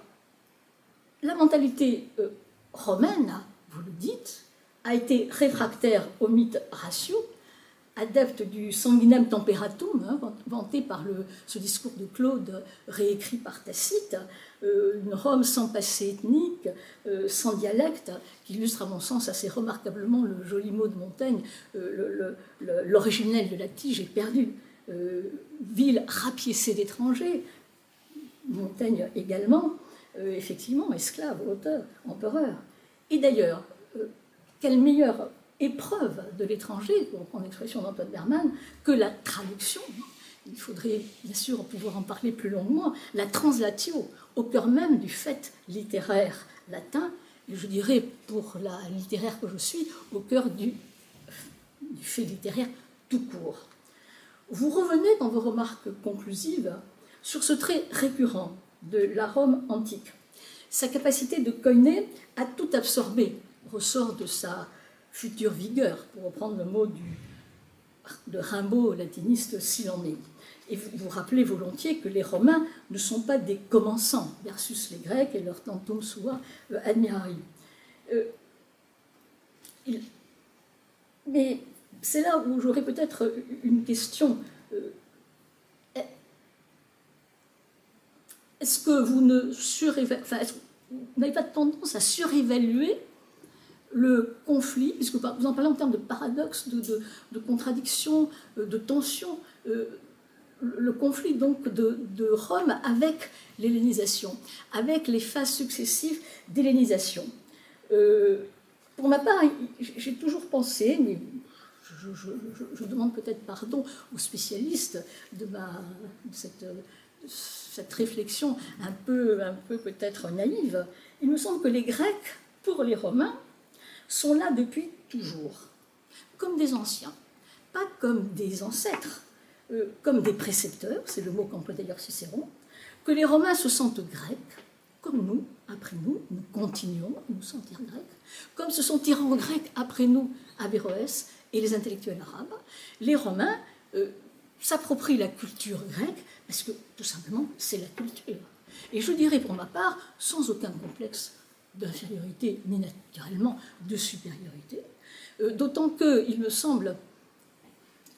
la mentalité euh, romaine, vous le dites, a été réfractaire au mythe Ratio, adepte du sanguinem temperatum, hein, vanté par le, ce discours de Claude réécrit par Tacite, euh, une Rome sans passé ethnique, euh, sans dialecte, qui illustre à mon sens assez remarquablement le joli mot de Montaigne, euh, l'originel de la tige est perdu, euh, ville rapiécée d'étrangers, Montaigne également, euh, effectivement, esclave, auteur, empereur. Et d'ailleurs, euh, quelle meilleure épreuve de l'étranger, pour reprendre l'expression d'Antoine Berman, que la traduction. Il faudrait bien sûr pouvoir en parler plus longuement. La translatio, au cœur même du fait littéraire latin, et je dirais pour la littéraire que je suis, au cœur du, du fait littéraire tout court. Vous revenez dans vos remarques conclusives sur ce trait récurrent de la Rome antique. Sa capacité de Koiné à tout absorber ressort de sa future vigueur, pour reprendre le mot du, de Rimbaud, latiniste, s'il en est. Et vous vous rappelez volontiers que les Romains ne sont pas des commençants versus les Grecs et leur tantum sua admirari. Euh, il, mais c'est là où j'aurais peut-être une question. Euh, est-ce que vous ne surévaluez, enfin, est-ce que vous n'avez pas tendance à surévaluer le conflit, puisque vous en parlez en termes de paradoxe, de, de, de contradiction, de tension, euh, le conflit donc de, de Rome avec l'hellénisation, avec les phases successives d'hellénisation. Euh, pour ma part, j'ai toujours pensé, mais je, je, je, je demande peut-être pardon aux spécialistes de, ma, de cette, de cette réflexion un peu, un peu peut-être naïve, il me semble que les Grecs, pour les Romains, sont là depuis toujours, comme des anciens, pas comme des ancêtres, euh, comme des précepteurs, c'est le mot qu'emploie d'ailleurs Cicéron, que les Romains se sentent grecs, comme nous, après nous, nous continuons à nous sentir grecs, comme se sont tyrans grecs après nous, Averroès et les intellectuels arabes, les Romains euh, s'approprient la culture grecque parce que, tout simplement, c'est la culture. Et je dirais pour ma part, sans aucun complexe d'infériorité, ni naturellement de supériorité, euh, d'autant qu'il me semble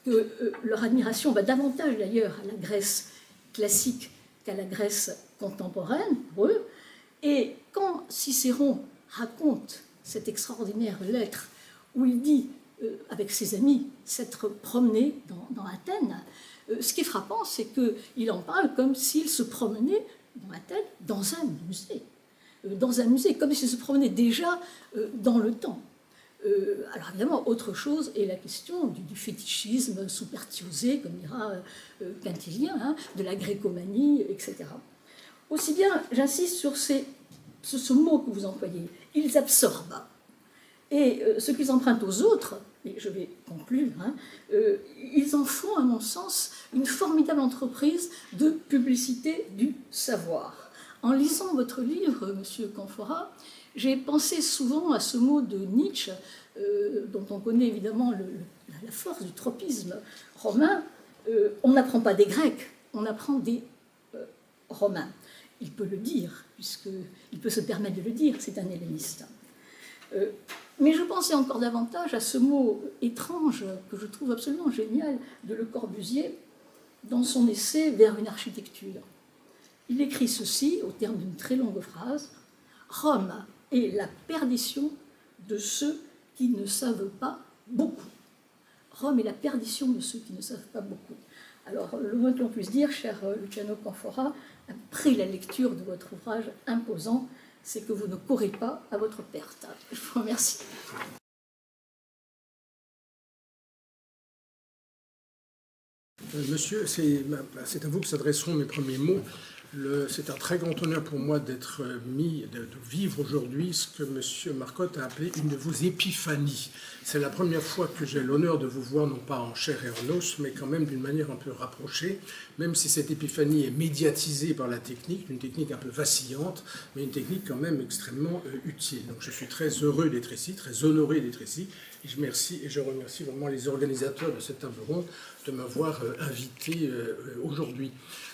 que euh, leur admiration va davantage d'ailleurs à la Grèce classique qu'à la Grèce contemporaine, pour eux. Et quand Cicéron raconte cette extraordinaire lettre où il dit, euh, avec ses amis, s'être promené dans, dans Athènes, euh, ce qui est frappant, c'est qu'il en parle comme s'il se promenait dans Athènes, dans un musée. Euh, dans un musée, comme s'il se promenait déjà euh, dans le temps. Euh, alors évidemment, autre chose est la question du, du fétichisme supertiosé, comme dira euh, Quintilien, hein, de la grécomanie, et cetera. Aussi bien, j'insiste sur, ces, sur ce mot que vous employez, ils absorbent. Et euh, ce qu'ils empruntent aux autres, et je vais conclure, hein, euh, ils en font, à mon sens, une formidable entreprise de publicité du savoir. En lisant votre livre, Monsieur Canfora, j'ai pensé souvent à ce mot de Nietzsche, euh, dont on connaît évidemment le, le, la force du tropisme romain. Euh, on n'apprend pas des Grecs, on apprend des euh, Romains. Il peut le dire, puisqu'il peut se permettre de le dire, c'est un helléniste. Euh, mais je pensais encore davantage à ce mot étrange, que je trouve absolument génial, de Le Corbusier, dans son essai « Vers une architecture ». Il écrit ceci, au terme d'une très longue phrase, « Rome est la perdition de ceux qui ne savent pas beaucoup. » Rome est la perdition de ceux qui ne savent pas beaucoup. Alors, le moins que l'on puisse dire, cher Luciano Canfora, après la lecture de votre ouvrage imposant, c'est que vous ne courez pas à votre perte. Je vous remercie. Monsieur, c'est à vous que s'adresseront mes premiers mots. C'est un très grand honneur pour moi d'être mis, de, de vivre aujourd'hui ce que M. Marcotte a appelé une de vos épiphanies. C'est la première fois que j'ai l'honneur de vous voir, non pas en chair et en os, mais quand même d'une manière un peu rapprochée, même si cette épiphanie est médiatisée par la technique, une technique un peu vacillante, mais une technique quand même extrêmement euh, utile. Donc je suis très heureux d'être ici, très honoré d'être ici, et je, remercie, et je remercie vraiment les organisateurs de cette table ronde de m'avoir euh, invité euh, aujourd'hui.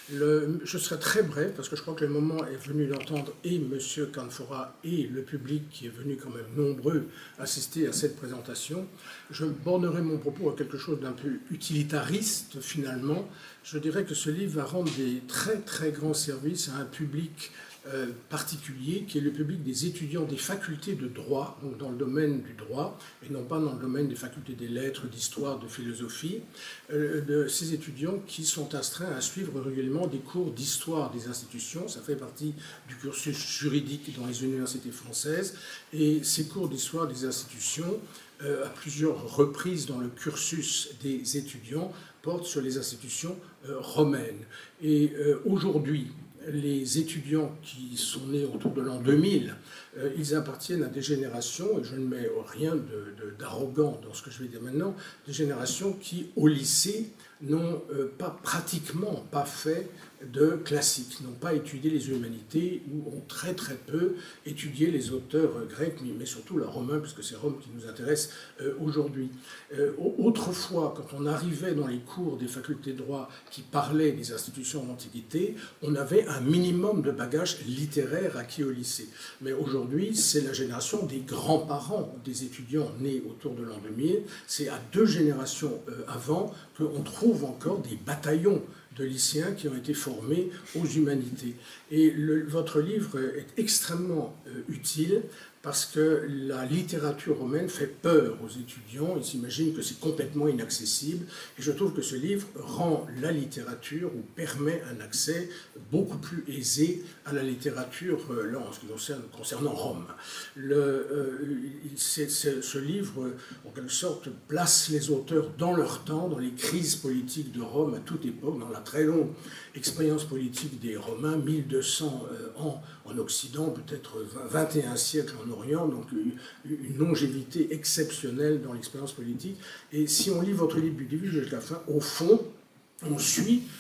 Le, je serai très bref parce que je crois que le moment est venu d'entendre et M. Canfora et le public qui est venu quand même nombreux assister à cette présentation. Je bornerai mon propos à quelque chose d'un peu utilitariste finalement. Je dirais que ce livre va rendre des très très grands services à un public euh, particulier qui est le public des étudiants des facultés de droit, donc dans le domaine du droit et non pas dans le domaine des facultés des lettres, d'histoire, de philosophie, euh, de ces étudiants qui sont astreints à suivre régulièrement des cours d'histoire des institutions. Ça fait partie du cursus juridique dans les universités françaises et ces cours d'histoire des institutions euh, à plusieurs reprises dans le cursus des étudiants portent sur les institutions euh, romaines. Et euh, aujourd'hui, les étudiants qui sont nés autour de l'an deux mille, euh, ils appartiennent à des générations, et je ne mets rien d'arrogant dans ce que je vais dire maintenant, des générations qui, au lycée, n'ont euh, pas pratiquement pas fait de classiques, n'ont pas étudié les humanités ou ont très très peu étudié les auteurs euh, grecs, mais, mais surtout les romains, puisque c'est Rome qui nous intéresse euh, aujourd'hui. Euh, autrefois, quand on arrivait dans les cours des facultés de droit qui parlaient des institutions d'Antiquité, on avait un minimum de bagages littéraires acquis au lycée. Mais aujourd'hui, c'est la génération des grands-parents des étudiants nés autour de l'an deux mille. C'est à deux générations euh, avant qu'on trouve encore des bataillons de lycéens qui ont été formés aux humanités. Et le, votre livre est extrêmement euh, utile parce que la littérature romaine fait peur aux étudiants. Ils s'imaginent que c'est complètement inaccessible. Et je trouve que ce livre rend la littérature ou permet un accès beaucoup plus aisé à la littérature euh, là, en ce qui concerne concernant Rome. Le, euh, c'est, c'est, ce livre, en quelque sorte, place les auteurs dans leur temps, dans les crises politiques de Rome à toute époque, dans la très longue expérience politique des Romains, mille deux cents euh, ans en Occident, peut-être vingt et un siècles en Orient, donc une longévité exceptionnelle dans l'expérience politique. Et si on lit votre livre du début jusqu'à la fin, au fond, on suit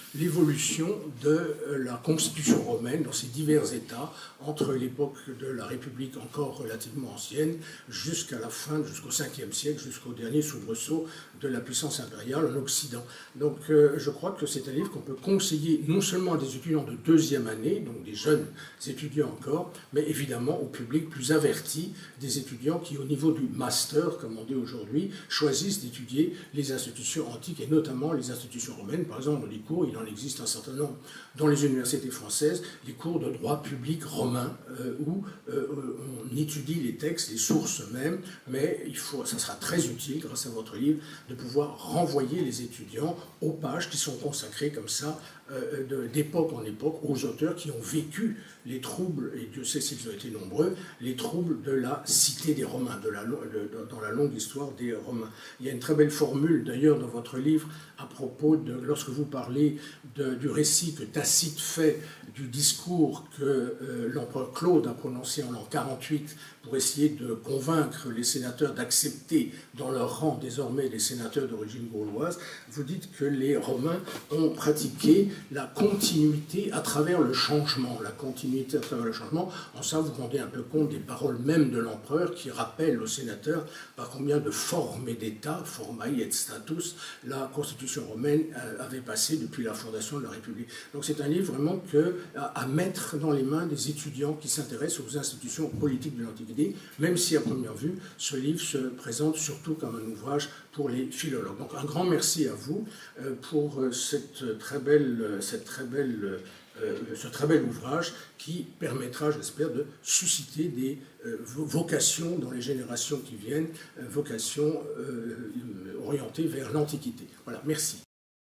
l'évolution de la Constitution romaine dans ses divers États, entre l'époque de la République encore relativement ancienne, jusqu'à la fin, jusqu'au cinquième siècle, jusqu'au dernier soubresaut de la puissance impériale en Occident. Donc euh, je crois que c'est un livre qu'on peut conseiller non seulement à des étudiants de deuxième année, donc des jeunes étudiants encore, mais évidemment au public plus averti, des étudiants qui au niveau du master, comme on dit aujourd'hui, choisissent d'étudier les institutions antiques et notamment les institutions romaines. Par exemple, dans les cours, il en existe un certain nombre dans les universités françaises, les cours de droit public romain, euh, où euh, on étudie les textes, les sources même, mais il faut, ça sera très utile, grâce à votre livre, de pouvoir renvoyer les étudiants aux pages qui sont consacrées comme ça, euh, d'époque en époque, aux auteurs qui ont vécu les troubles, et Dieu sait s'ils ont été nombreux, les troubles de la cité des Romains, de la, de, dans la longue histoire des Romains. Il y a une très belle formule, d'ailleurs, dans votre livre, à propos de, lorsque vous parlez de, du récit que Tacite fait du discours que euh, l'empereur Claude a prononcé en l'an quarante-huit pour essayer de convaincre les sénateurs d'accepter dans leur rang désormais les sénateurs d'origine gauloise, vous dites que les Romains ont pratiqué la continuité à travers le changement, la continuité à travers le changement. En ça, vous rendez un peu compte des paroles même de l'empereur qui rappellent aux sénateurs par combien de formes et d'états, formae et status, la constitution romaine avait passé depuis la fondation de la République. Donc c'est un livre vraiment que, à, à mettre dans les mains des étudiants qui s'intéressent aux institutions politiques de l'Antiquité, même si à première vue, ce livre se présente surtout comme un ouvrage pour les philologues. Donc un grand merci à vous euh, pour cette très belle, cette très belle, euh, ce très bel ouvrage qui permettra, j'espère, de susciter des euh, vocations dans les générations qui viennent, euh, vocations euh, orientées vers l'Antiquité. Voilà, merci.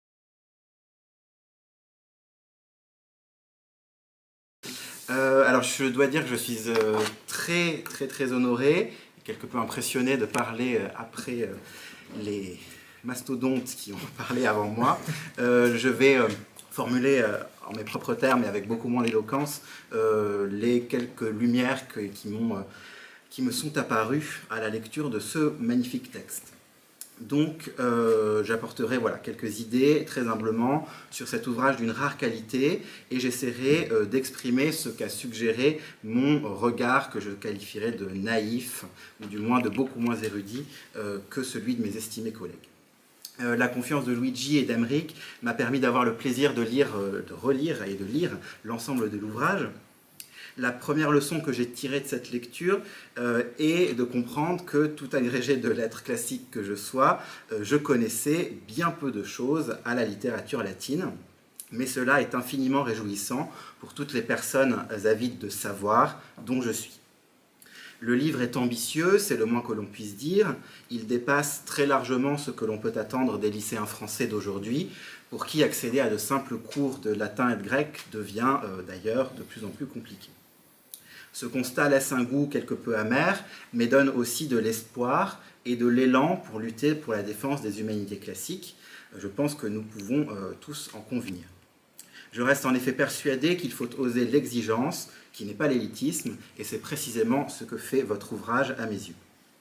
Euh, alors je dois dire que je suis euh, très très très honoré, quelque peu impressionné de parler euh, après euh, les mastodontes qui ont parlé avant moi. Euh, je vais euh, formuler euh, en mes propres termes et avec beaucoup moins d'éloquence euh, les quelques lumières que, qui, m'ont, euh, qui me sont apparues à la lecture de ce magnifique texte. Donc, euh, j'apporterai voilà, quelques idées, très humblement, sur cet ouvrage d'une rare qualité, et j'essaierai euh, d'exprimer ce qu'a suggéré mon regard, que je qualifierais de naïf, ou du moins de beaucoup moins érudit euh, que celui de mes estimés collègues. Euh, la confiance de Luigi et d'Emeric m'a permis d'avoir le plaisir de lire, euh, de relire et de lire l'ensemble de l'ouvrage. La première leçon que j'ai tirée de cette lecture euh, est de comprendre que, tout agrégé de lettres classiques que je sois, euh, je connaissais bien peu de choses à la littérature latine, mais cela est infiniment réjouissant pour toutes les personnes avides de savoir dont je suis. Le livre est ambitieux, c'est le moins que l'on puisse dire. Il dépasse très largement ce que l'on peut attendre des lycéens français d'aujourd'hui, pour qui accéder à de simples cours de latin et de grec devient euh, d'ailleurs de plus en plus compliqué. Ce constat laisse un goût quelque peu amer, mais donne aussi de l'espoir et de l'élan pour lutter pour la défense des humanités classiques. Je pense que nous pouvons euh, tous en convenir. Je reste en effet persuadé qu'il faut oser l'exigence, qui n'est pas l'élitisme, et c'est précisément ce que fait votre ouvrage à mes yeux.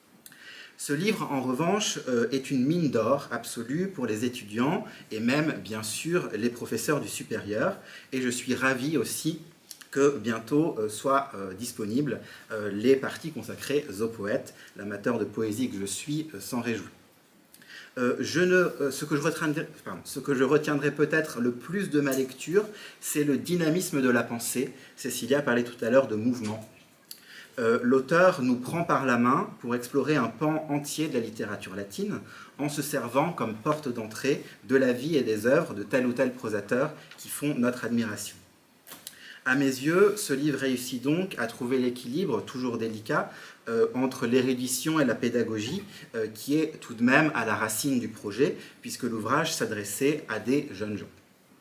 Ce livre, en revanche, euh, est une mine d'or absolue pour les étudiants et même, bien sûr, les professeurs du supérieur, et je suis ravi aussi que bientôt euh, soient euh, disponibles euh, les parties consacrées aux poètes. L'amateur de poésie que je suis euh, s'en réjouit. Euh, je ne, euh, ce, que je retiendrai, pardon, ce que je retiendrai peut-être le plus de ma lecture, c'est le dynamisme de la pensée. Cécilia parlait tout à l'heure de mouvement. Euh, L'auteur nous prend par la main pour explorer un pan entier de la littérature latine en se servant comme porte d'entrée de la vie et des œuvres de tel ou tel prosateur qui font notre admiration. À mes yeux, ce livre réussit donc à trouver l'équilibre, toujours délicat, euh, entre l'érudition et la pédagogie, euh, qui est tout de même à la racine du projet, puisque l'ouvrage s'adressait à des jeunes gens.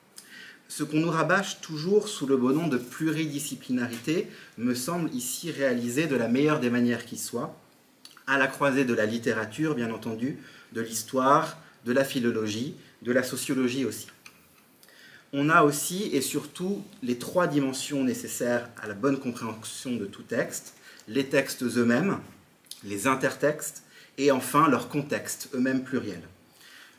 Ce qu'on nous rabâche toujours sous le beau nom de pluridisciplinarité me semble ici réalisé de la meilleure des manières qui soit, à la croisée de la littérature, bien entendu, de l'histoire, de la philologie, de la sociologie aussi. On a aussi et surtout les trois dimensions nécessaires à la bonne compréhension de tout texte, les textes eux-mêmes, les intertextes et enfin leur contexte, eux-mêmes pluriels.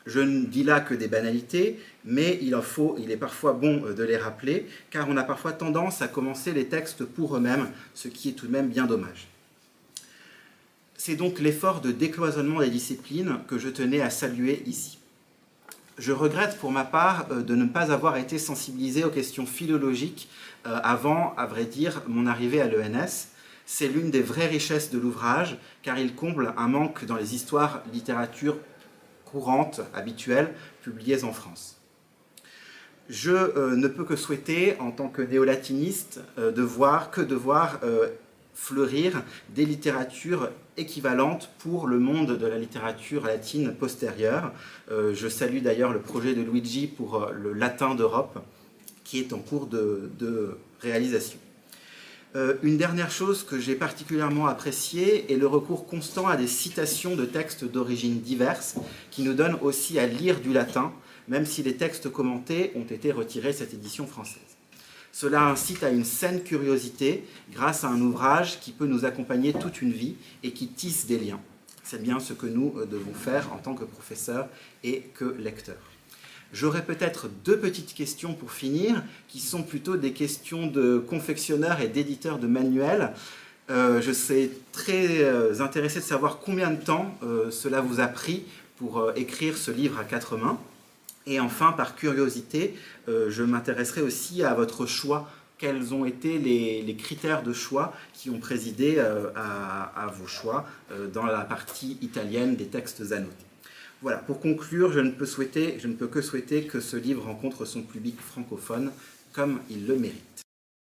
Je ne dis là que des banalités, mais il, en faut, il est parfois bon de les rappeler, car on a parfois tendance à commencer les textes pour eux-mêmes, ce qui est tout de même bien dommage. C'est donc l'effort de décloisonnement des disciplines que je tenais à saluer ici. Je regrette pour ma part de ne pas avoir été sensibilisé aux questions philologiques avant, à vrai dire, mon arrivée à l'E N S. C'est l'une des vraies richesses de l'ouvrage, car il comble un manque dans les histoires littérature courantes, habituelles, publiées en France. Je euh, ne peux que souhaiter, en tant que néolatiniste, euh, de voir, que de voir euh, fleurir des littératures équivalentes pour le monde de la littérature latine postérieure. Euh, je salue d'ailleurs le projet de Luigi pour euh, le latin d'Europe, qui est en cours de, de réalisation. Euh, une dernière chose que j'ai particulièrement appréciée est le recours constant à des citations de textes d'origine diverses qui nous donnent aussi à lire du latin, même si les textes commentés ont été retirés de cette édition française. Cela incite à une saine curiosité grâce à un ouvrage qui peut nous accompagner toute une vie et qui tisse des liens. C'est bien ce que nous devons faire en tant que professeurs et que lecteurs. J'aurais peut-être deux petites questions pour finir, qui sont plutôt des questions de confectionneurs et d'éditeurs de manuels. Euh, je serais très euh, intéressé de savoir combien de temps euh, cela vous a pris pour euh, écrire ce livre à quatre mains. Et enfin, par curiosité, euh, je m'intéresserai aussi à votre choix. Quels ont été les, les critères de choix qui ont présidé euh, à, à vos choix euh, dans la partie italienne des textes annotés. Voilà, pour conclure, je ne peux souhaiter, je ne peux que souhaiter que ce livre rencontre son public francophone comme il le mérite.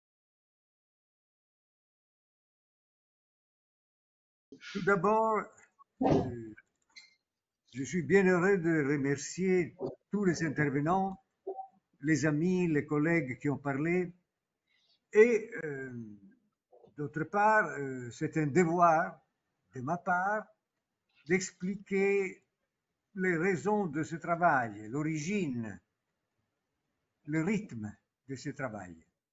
Tout d'abord, euh, je suis bien heureux de remercier tous les intervenants, les amis, les collègues qui ont parlé. Et euh, d'autre part, euh, c'est un devoir de ma part d'expliquer les raisons de ce travail, l'origine, le rythme de ce travail.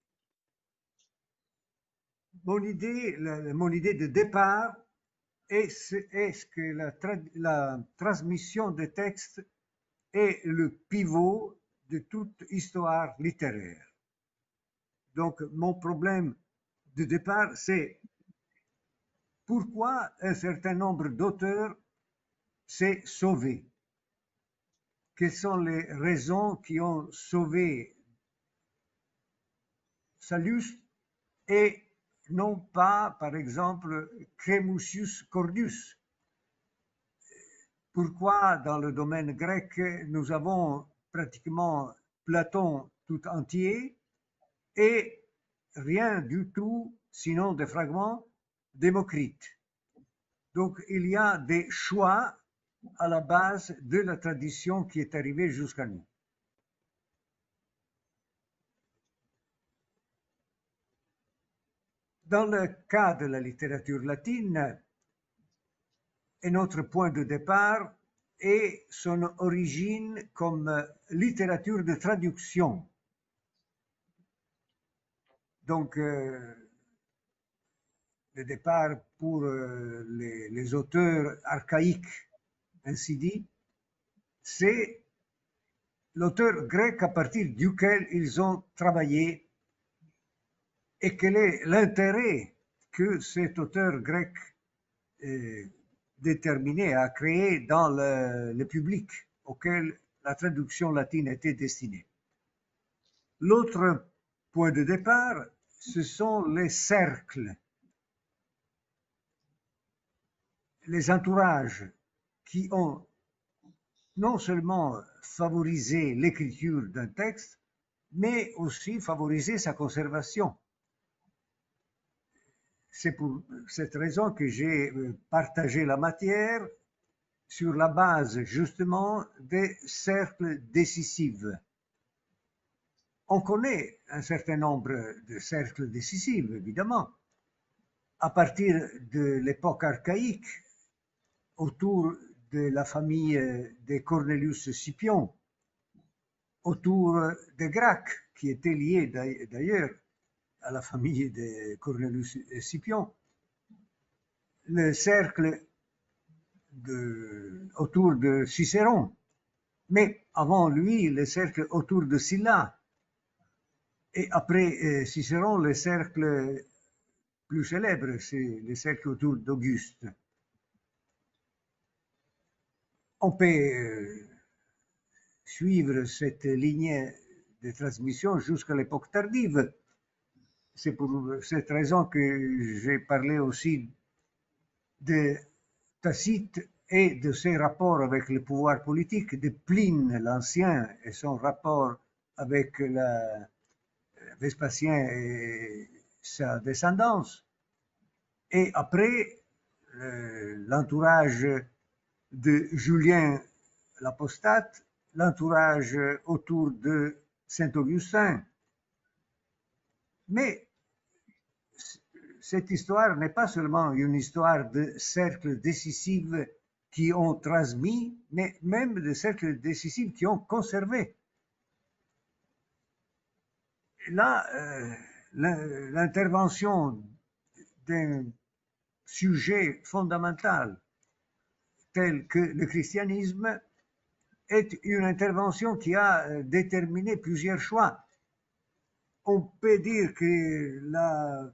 Mon idée, la, mon idée de départ est, est que la, tra, la transmission des textes est le pivot de toute histoire littéraire. Donc, mon problème de départ, c'est pourquoi un certain nombre d'auteurs s'est sauvé. Quelles sont les raisons qui ont sauvé Sallust et non pas, par exemple, Crémusius Cordus? Pourquoi, dans le domaine grec, nous avons pratiquement Platon tout entier et rien du tout, sinon des fragments, Démocrite? Donc, il y a des choix à la base de la tradition qui est arrivée jusqu'à nous. Dans le cas de la littérature latine, et notre point de départ est son origine comme littérature de traduction. Donc, euh, le départ pour euh, les, les auteurs archaïques, ainsi dit, c'est l'auteur grec à partir duquel ils ont travaillé et quel est l'intérêt que cet auteur grec euh, déterminé à créer dans le, le public auquel la traduction latine était destinée. L'autre point de départ, ce sont les cercles, les entourages qui ont non seulement favorisé l'écriture d'un texte, mais aussi favorisé sa conservation. C'est pour cette raison que j'ai partagé la matière sur la base justement des cercles décisifs. On connaît un certain nombre de cercles décisifs, évidemment, à partir de l'époque archaïque, autour de la famille de Cornelius Scipion, autour des Gracques, qui étaient liés d'ailleurs à la famille de Cornelius Scipion, le cercle de, autour de Cicéron, Mais avant lui, le cercle autour de Sylla, et après Cicéron, le cercle plus célèbre, c'est le cercle autour d'Auguste. On peut suivre cette lignée de transmission jusqu'à l'époque tardive. C'est pour cette raison que j'ai parlé aussi de Tacite et de ses rapports avec le pouvoir politique, de Pline l'Ancien et son rapport avec la Vespasien et sa descendance. Et après, euh, l'entourage de Julien l'Apostate, l'entourage autour de Saint-Augustin. Mais cette histoire n'est pas seulement une histoire de cercles décisifs qui ont transmis, mais même de cercles décisifs qui ont conservé. Là, euh, l'intervention d'un sujet fondamental tel que le christianisme est une intervention qui a déterminé plusieurs choix. On peut dire que la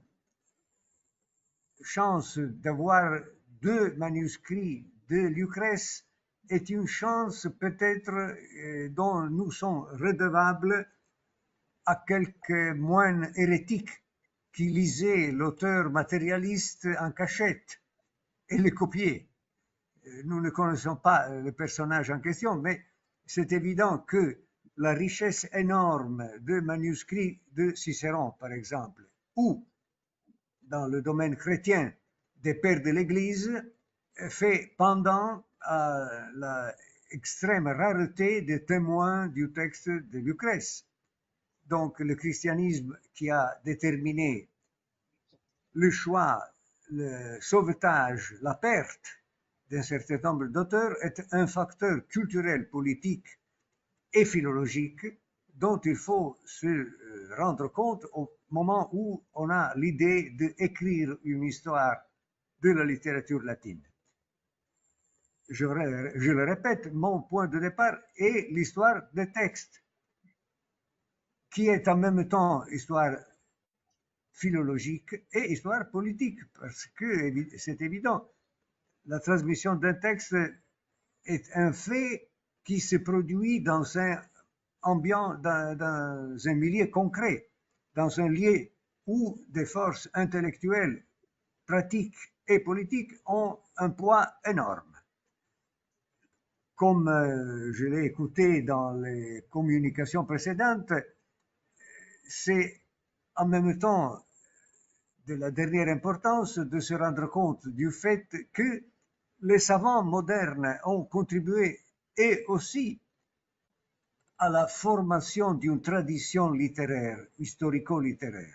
chance d'avoir deux manuscrits de Lucrèce est une chance peut-être dont nous sommes redevables à quelques moines hérétiques qui lisaient l'auteur matérialiste en cachette et les copiaient. Nous ne connaissons pas le personnage en question, mais c'est évident que la richesse énorme de manuscrits de Cicéron, par exemple, ou dans le domaine chrétien des pères de l'Église, fait pendant à l'extrême rareté des témoins du texte de Lucrèce. Donc le christianisme qui a déterminé le choix, le sauvetage, la perte d'un certain nombre d'auteurs est un facteur culturel, politique et philologique dont il faut se rendre compte au moment où on a l'idée d'écrire une histoire de la littérature latine. Je, je le répète, mon point de départ est l'histoire des textes, qui est en même temps histoire philologique et histoire politique, parce que c'est évident, la transmission d'un texte est un fait qui se produit dans un ambiant, dans, dans un milieu concret, dans un lieu où des forces intellectuelles, pratiques et politiques ont un poids énorme. Comme euh, je l'ai écouté dans les communications précédentes, c'est en même temps de la dernière importance de se rendre compte du fait que les savants modernes ont contribué et aussi à la formation d'une tradition littéraire, historico-littéraire.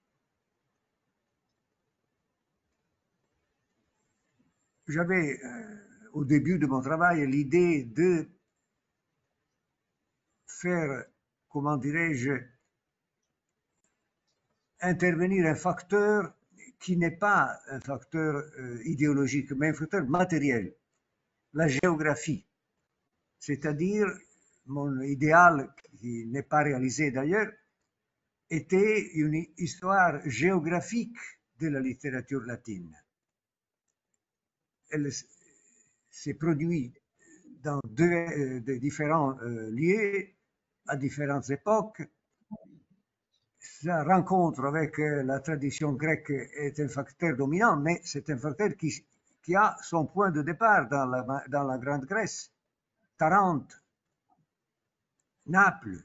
J'avais, euh, au début de mon travail, l'idée de faire, comment dirais-je, intervenir un facteur qui n'est pas un facteur euh, idéologique, mais un facteur matériel, la géographie. C'est-à-dire, mon idéal, qui n'est pas réalisé d'ailleurs, était une histoire géographique de la littérature latine. Elle s'est produite dans deux, euh, de différents euh, lieux, à différentes époques. La rencontre avec la tradition grecque est un facteur dominant, mais c'est un facteur qui, qui a son point de départ dans la, dans la Grande Grèce, Tarente, Naples.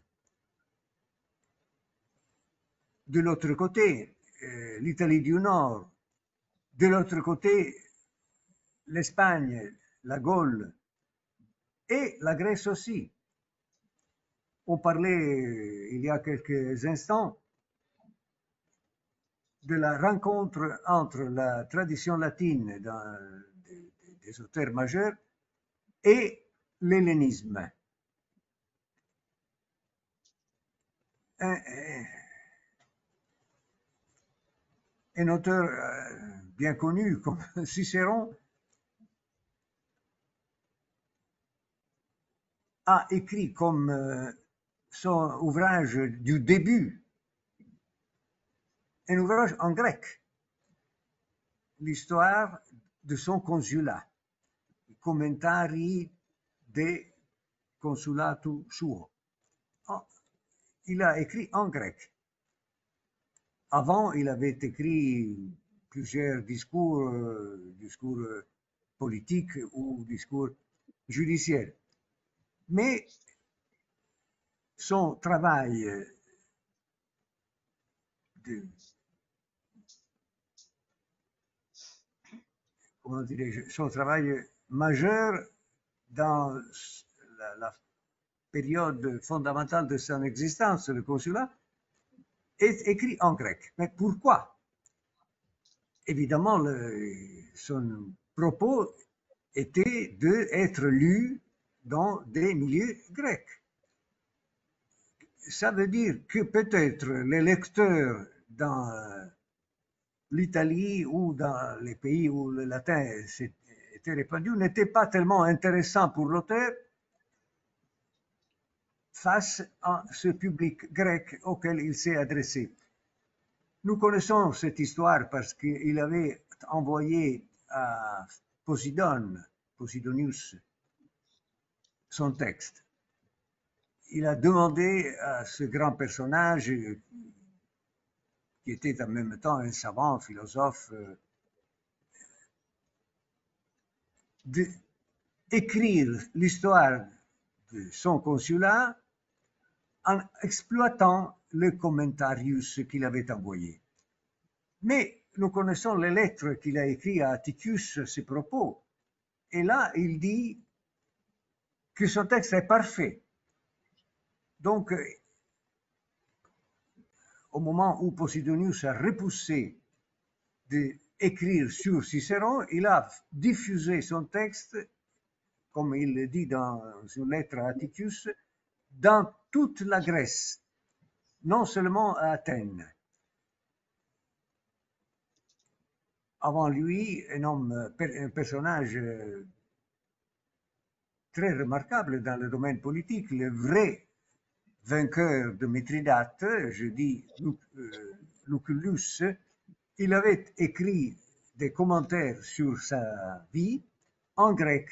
De l'autre côté, euh, l'Italie du Nord. De l'autre côté, l'Espagne, la Gaule et la Grèce aussi. On parlait il y a quelques instants de la rencontre entre la tradition latine dans des, des auteurs majeurs et l'hellénisme. Un, un auteur bien connu comme Cicéron a écrit comme euh, son ouvrage du début un ouvrage en grec, l'histoire de son consulat, i commentari de consulatu suo. Oh, il a écrit en grec. Avant, il avait écrit plusieurs discours, euh, discours euh, politiques ou discours judiciaires. Mais son travail de, comment dirais-je, son travail majeur dans la, la période fondamentale de son existence, le consulat, est écrit en grec. Mais pourquoi? Évidemment, le, son propos était d'être lu dans des milieux grecs. Ça veut dire que peut-être les lecteurs dans l'Italie ou dans les pays où le latin était répandu n'étaient pas tellement intéressants pour l'auteur face à ce public grec auquel il s'est adressé. Nous connaissons cette histoire parce qu'il avait envoyé à Posidone, Posidonius, son texte. Il a demandé à ce grand personnage, qui était en même temps un savant, un philosophe, d'écrire l'histoire de son consulat en exploitant le commentarius qu'il avait envoyé. Mais nous connaissons les lettres qu'il a écrites à Atticus, ses propos. Et là, il dit que son texte est parfait. Donc, au moment où Posidonius a repoussé d'écrire sur Cicéron, il a diffusé son texte, comme il le dit dans une lettre à Atticus, dans toute la Grèce, non seulement à Athènes. Avant lui, un homme, un personnage très remarquable dans le domaine politique, le vrai vainqueur de Mithridate, je dis Lucullus, il avait écrit des commentaires sur sa vie en grec.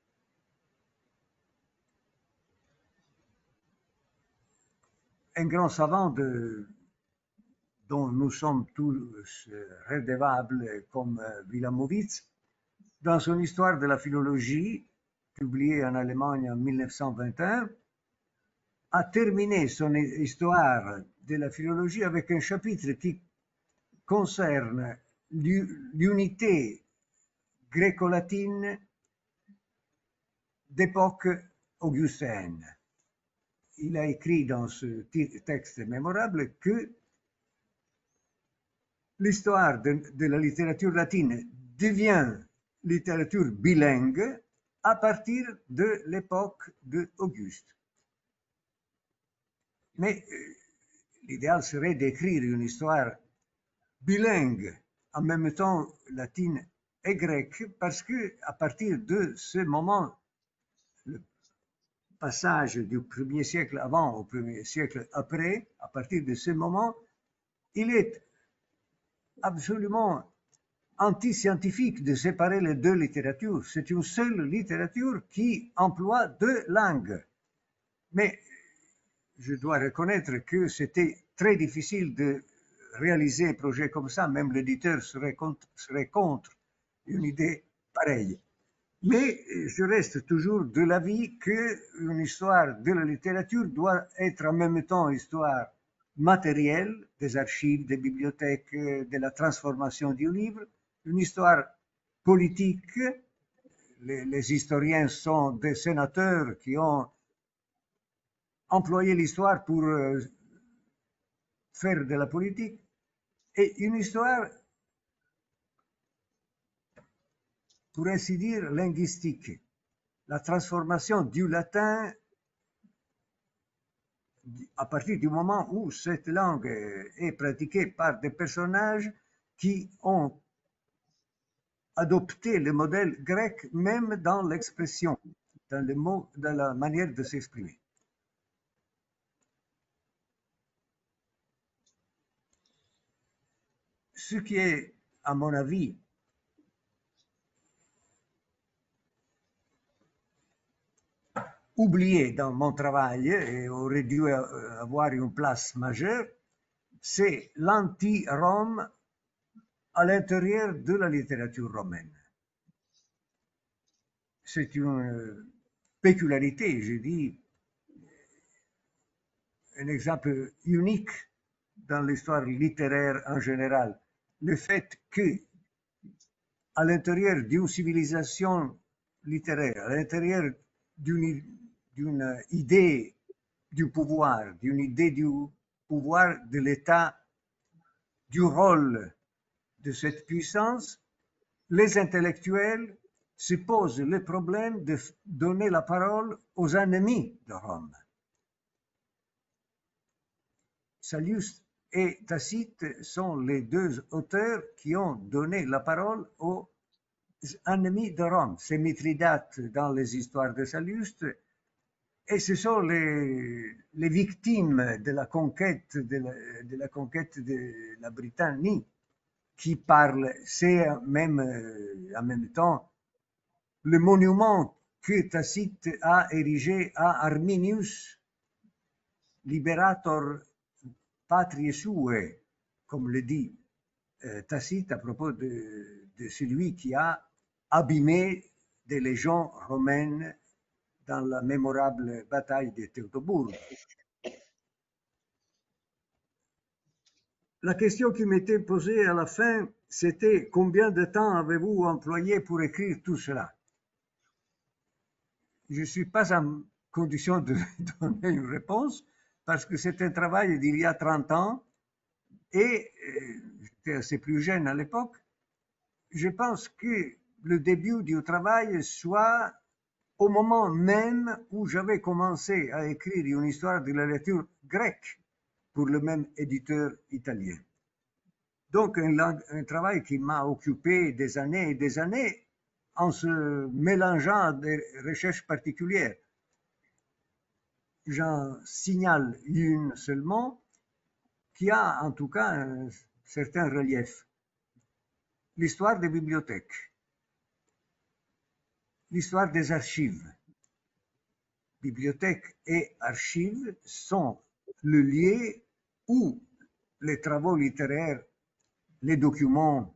Un grand savant de, dont nous sommes tous redevables comme Wilamowitz, dans son histoire de la philologie, publiée en Allemagne en mille neuf cent vingt et un, a terminé son histoire de la philologie avec un chapitre qui concerne l'unité gréco-latine d'époque augustéenne. Il a écrit dans ce texte mémorable que l'histoire de, de la littérature latine devient littérature bilingue à partir de l'époque d'Auguste. Mais l'idéal serait d'écrire une histoire bilingue, en même temps latine et grecque, parce que à partir de ce moment, le passage du premier siècle avant au premier siècle après, à partir de ce moment, il est absolument anti-scientifique de séparer les deux littératures. C'est une seule littérature qui emploie deux langues. Mais je dois reconnaître que c'était très difficile de réaliser un projet comme ça, même l'éditeur serait contre, serait contre une idée pareille. Mais je reste toujours de l'avis qu'une histoire de la littérature doit être en même temps histoire matérielle, des archives, des bibliothèques, de la transformation du livre, une histoire politique. Les, les historiens sont des sénateurs qui ont employé l'histoire pour euh, faire de la politique, et une histoire, pour ainsi dire, linguistique. La transformation du latin à partir du moment où cette langue est pratiquée par des personnages qui ont adopté le modèle grec même dans l'expression. dans les mots, dans la manière de s'exprimer. Ce qui est, à mon avis, oublié dans mon travail et aurait dû avoir une place majeure, c'est l'anti-Rome à l'intérieur de la littérature romaine. C'est une peculiarité, je dis, un exemple unique dans l'histoire littéraire en général. Le fait que, à l'intérieur d'une civilisation littéraire, à l'intérieur d'une d'une idée du pouvoir, d'une idée du pouvoir de l'État, du rôle de cette puissance, les intellectuels se posent le problème de donner la parole aux ennemis de Rome. Sallust et Tacite sont les deux auteurs qui ont donné la parole aux ennemis de Rome. C'est Mithridate dans les histoires de Sallust, et ce sont les, les victimes de la conquête de la, de la conquête de la Britannie qui parlent. C'est même en même temps le monument que Tacite a érigé à Arminius, liberator patriae suae, comme le dit euh, Tacite à propos de, de celui qui a abîmé des légions romaines dans la mémorable bataille de Teutobourg. La question qui m'était posée à la fin, c'était combien de temps avez-vous employé pour écrire tout cela? Je ne suis pas en condition de donner une réponse parce que c'est un travail d'il y a trente ans et euh, j'étais assez plus jeune à l'époque. Je pense que le début du travail soit au moment même où j'avais commencé à écrire une histoire de la littérature grecque pour le même éditeur italien. Donc un, un travail qui m'a occupé des années et des années en se mélangeant à des recherches particulières. J'en signale une seulement qui a en tout cas un certain relief. L'histoire des bibliothèques. L'histoire des archives. Bibliothèques et archives sont le lieu où les travaux littéraires, les documents,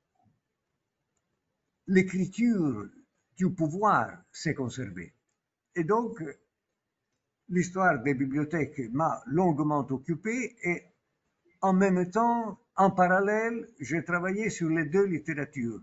l'écriture du pouvoir s'est conservée. Et donc, l'histoire des bibliothèques m'a longuement occupé et en même temps, en parallèle, j'ai travaillé sur les deux littératures.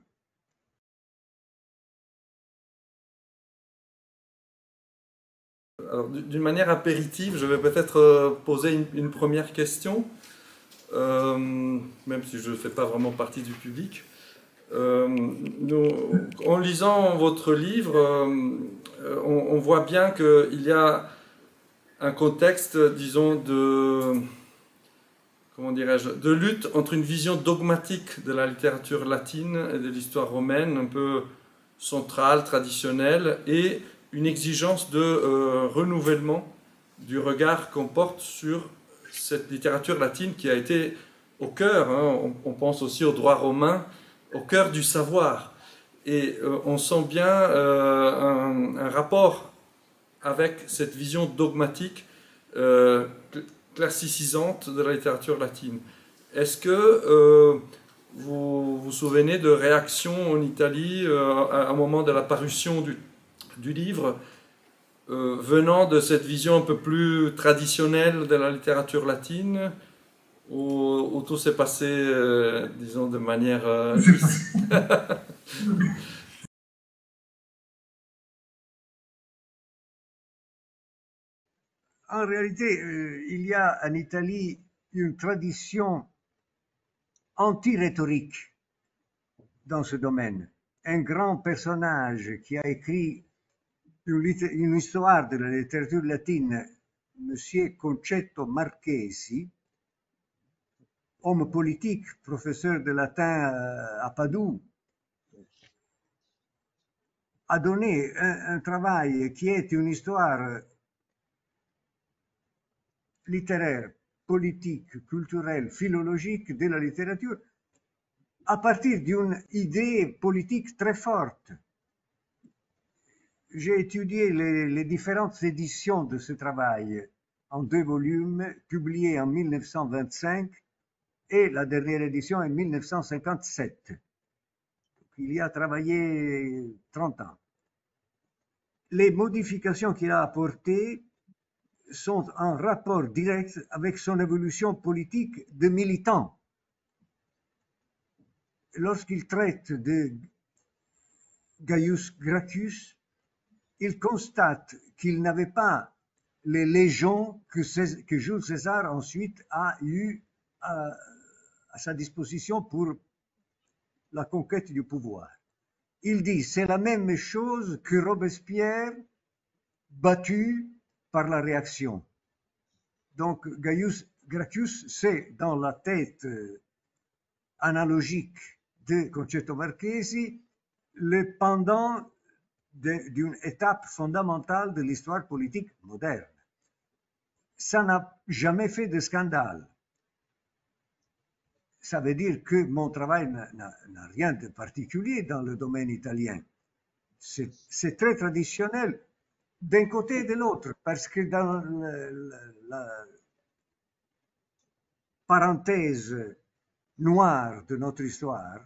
Alors, d'une manière apéritive, je vais peut-être poser une, une première question, euh, même si je ne fais pas vraiment partie du public. Euh, nous, en lisant votre livre, euh, on, on voit bien qu'il y a un contexte, disons, de, comment dirais-je, de lutte entre une vision dogmatique de la littérature latine et de l'histoire romaine, un peu centrale, traditionnelle, et une exigence de euh, renouvellement du regard qu'on porte sur cette littérature latine qui a été au cœur, hein, on, on pense aussi au droit romain, au cœur du savoir. Et euh, on sent bien euh, un, un rapport avec cette vision dogmatique, euh, classicisante de la littérature latine. Est-ce que euh, vous vous souvenez de réactions en Italie euh, à un moment de la parution du du livre, euh, venant de cette vision un peu plus traditionnelle de la littérature latine, où, où tout s'est passé, euh, disons, de manière... Euh, en réalité, euh, il y a en Italie une tradition anti-rhétorique dans ce domaine. Un grand personnage qui a écrit une histoire de la littérature latine, M. Concetto Marchesi, homme politique, professeur de latin à Padoue, a donné un, un travail qui est une histoire littéraire, politique, culturelle, philologique de la littérature à partir d'une idée politique très forte. J'ai étudié les, les différentes éditions de ce travail en deux volumes, publiés en mille neuf cent vingt-cinq et la dernière édition en mille neuf cent cinquante-sept. Il y a travaillé trente ans. Les modifications qu'il a apportées sont en rapport direct avec son évolution politique de militant. Lorsqu'il traite de Gaius Gracchus, il constate qu'il n'avait pas les légions que, César, que Jules César ensuite a eu à, à sa disposition pour la conquête du pouvoir. Il dit c'est la même chose que Robespierre battu par la réaction. Donc Gaius Gracchus, c'est dans la tête euh, analogique de Concetto Marchesi le pendant d'une étape fondamentale de l'histoire politique moderne. Ça n'a jamais fait de scandale. Ça veut dire que mon travail n'a rien de particulier dans le domaine italien. C'est très traditionnel d'un côté et de l'autre, parce que dans la, la, la parenthèse noire de notre histoire,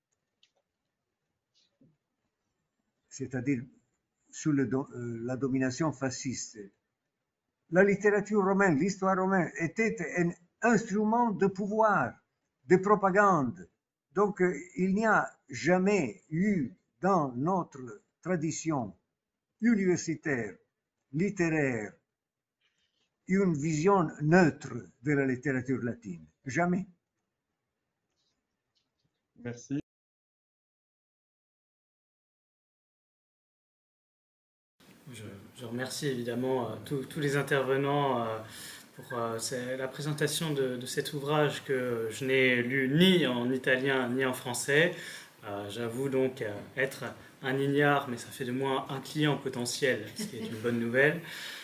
c'est-à-dire sous le, la domination fasciste, la littérature romaine, l'histoire romaine était un instrument de pouvoir, de propagande. Donc, il n'y a jamais eu dans notre tradition universitaire, littéraire, une vision neutre de la littérature latine. Jamais. Merci. Je, je remercie évidemment euh, tous, tous les intervenants euh, pour euh, la présentation de, de cet ouvrage que je n'ai lu ni en italien ni en français. Euh, J'avoue donc euh, être un ignare, mais ça fait de moi un client potentiel, ce qui est une bonne nouvelle.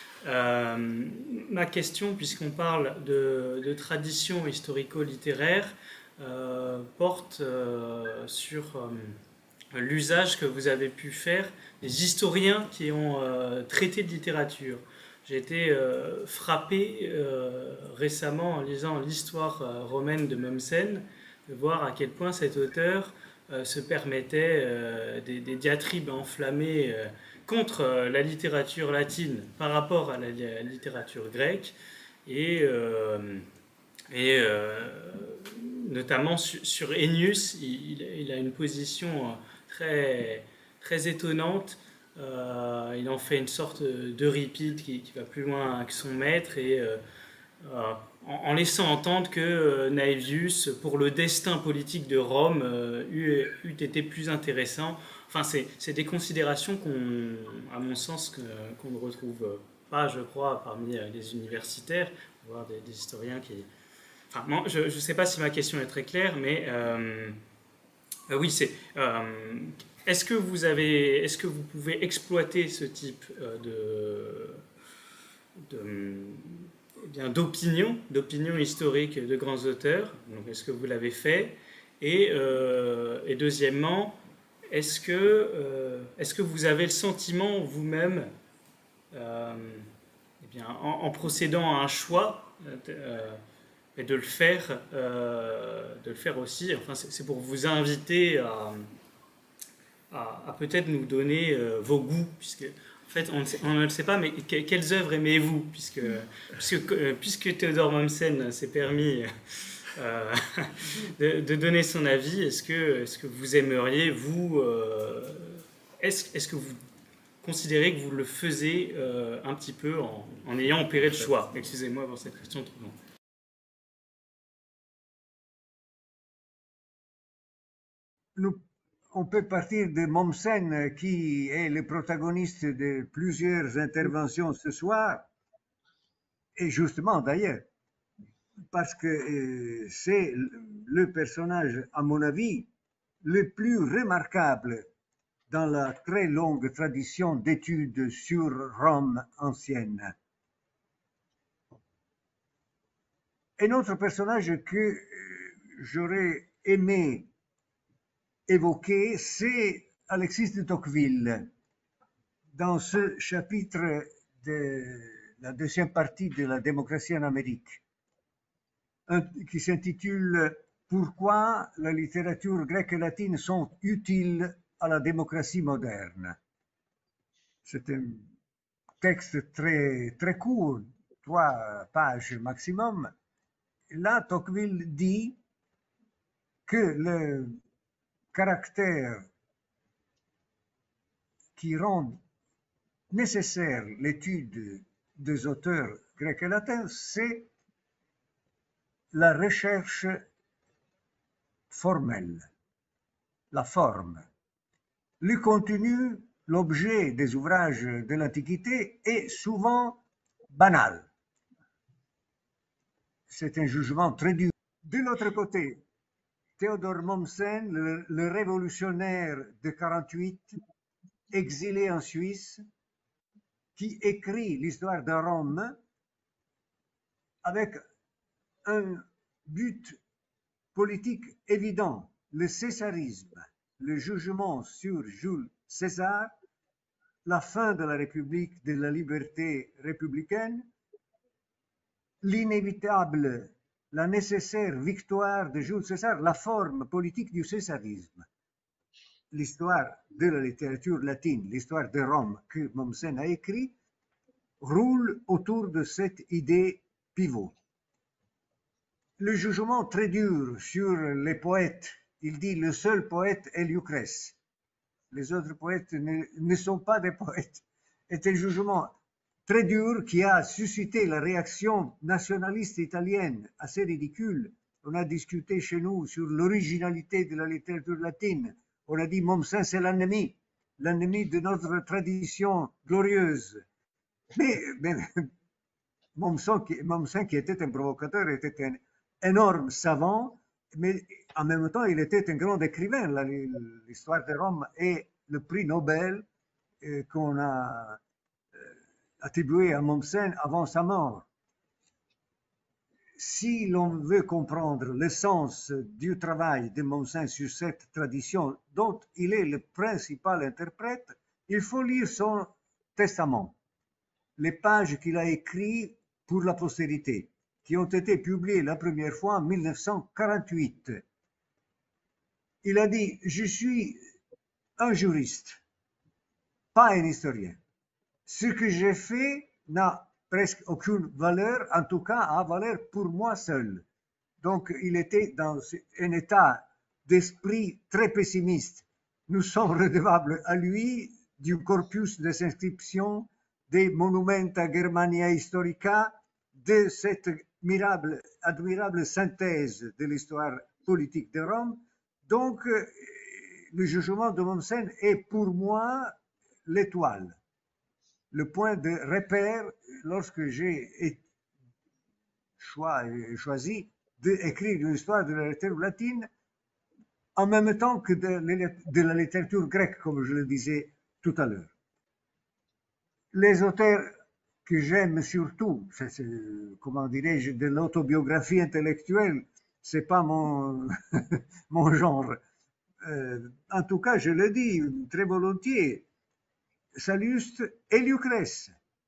Euh, ma question, puisqu'on parle de, de tradition historico-littéraire, euh, porte euh, sur euh, l'usage que vous avez pu faire des historiens qui ont euh, traité de littérature. J'ai été euh, frappé euh, récemment en lisant l'histoire euh, romaine de Mommsen, de voir à quel point cet auteur euh, se permettait euh, des, des diatribes enflammées euh, contre euh, la littérature latine par rapport à la, la littérature grecque, et, euh, et euh, notamment sur, sur Ennius, il, il a une position très, très étonnante. Euh, il en fait une sorte d'Euripide qui, qui va plus loin que son maître, et euh, euh, en, en laissant entendre que euh, Naevius, pour le destin politique de Rome, euh, eût, eût été plus intéressant. Enfin, c'est des considérations qu'on, à mon sens, qu'on ne retrouve pas, je crois, parmi les universitaires, voire des, des historiens qui... Enfin, moi, je ne sais pas si ma question est très claire, mais euh, euh, oui, c'est... Euh, Est-ce que vous avez, est-ce que vous pouvez exploiter ce type de, de, eh bien, d'opinion, d'opinion historique de grands auteurs? Donc, est-ce que vous l'avez fait? Et, euh, et deuxièmement, est-ce que, euh, est-ce que vous avez le sentiment vous-même, euh, eh bien, en, en procédant à un choix, euh, et de le faire, euh, de le faire aussi. Enfin, c'est pour vous inviter à à, à peut-être nous donner euh, vos goûts, puisque en fait on, sait, on ne le sait pas, mais que, quelles œuvres aimez-vous, puisque, puisque, euh, puisque Théodore Mommsen s'est permis euh, de, de donner son avis, est-ce que, est-ce que vous aimeriez, vous, euh, est-ce est-ce que vous considérez que vous le faisiez euh, un petit peu en, en ayant opéré le choix? Excusez-moi pour cette question trop longue. Nous On peut partir de Mommsen, qui est le protagoniste de plusieurs interventions ce soir, et justement d'ailleurs, parce que euh, c'est le personnage, à mon avis, le plus remarquable dans la très longue tradition d'études sur Rome ancienne. Un autre personnage que j'aurais aimé évoquer, c'est Alexis de Tocqueville. Dans ce chapitre de la deuxième partie de la démocratie en Amérique, qui s'intitule « Pourquoi la littérature grecque et latine sont utiles à la démocratie moderne ». C'est un texte très, très court, trois pages maximum. Là, Tocqueville dit que le caractère qui rend nécessaire l'étude des auteurs grecs et latins, c'est la recherche formelle, la forme. Le contenu, l'objet des ouvrages de l'Antiquité est souvent banal. C'est un jugement très dur. De l'autre côté, Théodore Mommsen, le, le révolutionnaire de quarante-huit, exilé en Suisse, qui écrit l'histoire de Rome avec un but politique évident, le césarisme, le jugement sur Jules César, la fin de la République, de la liberté républicaine, l'inévitable, la nécessaire victoire de Jules César, la forme politique du césarisme. L'histoire de la littérature latine, l'histoire de Rome que Mommsen a écrit, roule autour de cette idée pivot. Le jugement très dur sur les poètes, il dit le seul poète est Lucrèce. Les autres poètes ne, ne sont pas des poètes. C'est un jugement très dur qui a suscité la réaction nationaliste italienne assez ridicule. On a discuté chez nous sur l'originalité de la littérature latine. On a dit Mommsen c'est l'ennemi, l'ennemi de notre tradition glorieuse. Mais, mais Mommsen, qui, Mommsen, qui était un provocateur, était un énorme savant, mais en même temps, il était un grand écrivain. L'histoire de Rome est le prix Nobel euh, qu'on a euh, attribué à Mommsen avant sa mort. Si l'on veut comprendre le sens du travail de Mommsen sur cette tradition dont il est le principal interprète, il faut lire son testament, les pages qu'il a écrites pour la postérité, qui ont été publiées la première fois en mille neuf cent quarante-huit. Il a dit « Je suis un juriste, pas un historien. Ce que j'ai fait n'a presque aucune valeur, en tout cas a valeur pour moi seul. » Donc il était dans un état d'esprit très pessimiste. Nous sommes redevables à lui du corpus des inscriptions, des Monumenta Germania Historica, de cette admirable, admirable synthèse de l'histoire politique de Rome. Donc le jugement de Mommsen est pour moi l'étoile, le point de repère lorsque j'ai choisi d'écrire une histoire de la littérature latine en même temps que de, de la littérature grecque, comme je le disais tout à l'heure. Les auteurs que j'aime surtout, c'est, comment dirais-je, de l'autobiographie intellectuelle, c'est pas mon, mon genre. Euh, en tout cas, je le dis très volontiers, Sallust et Lucrèce.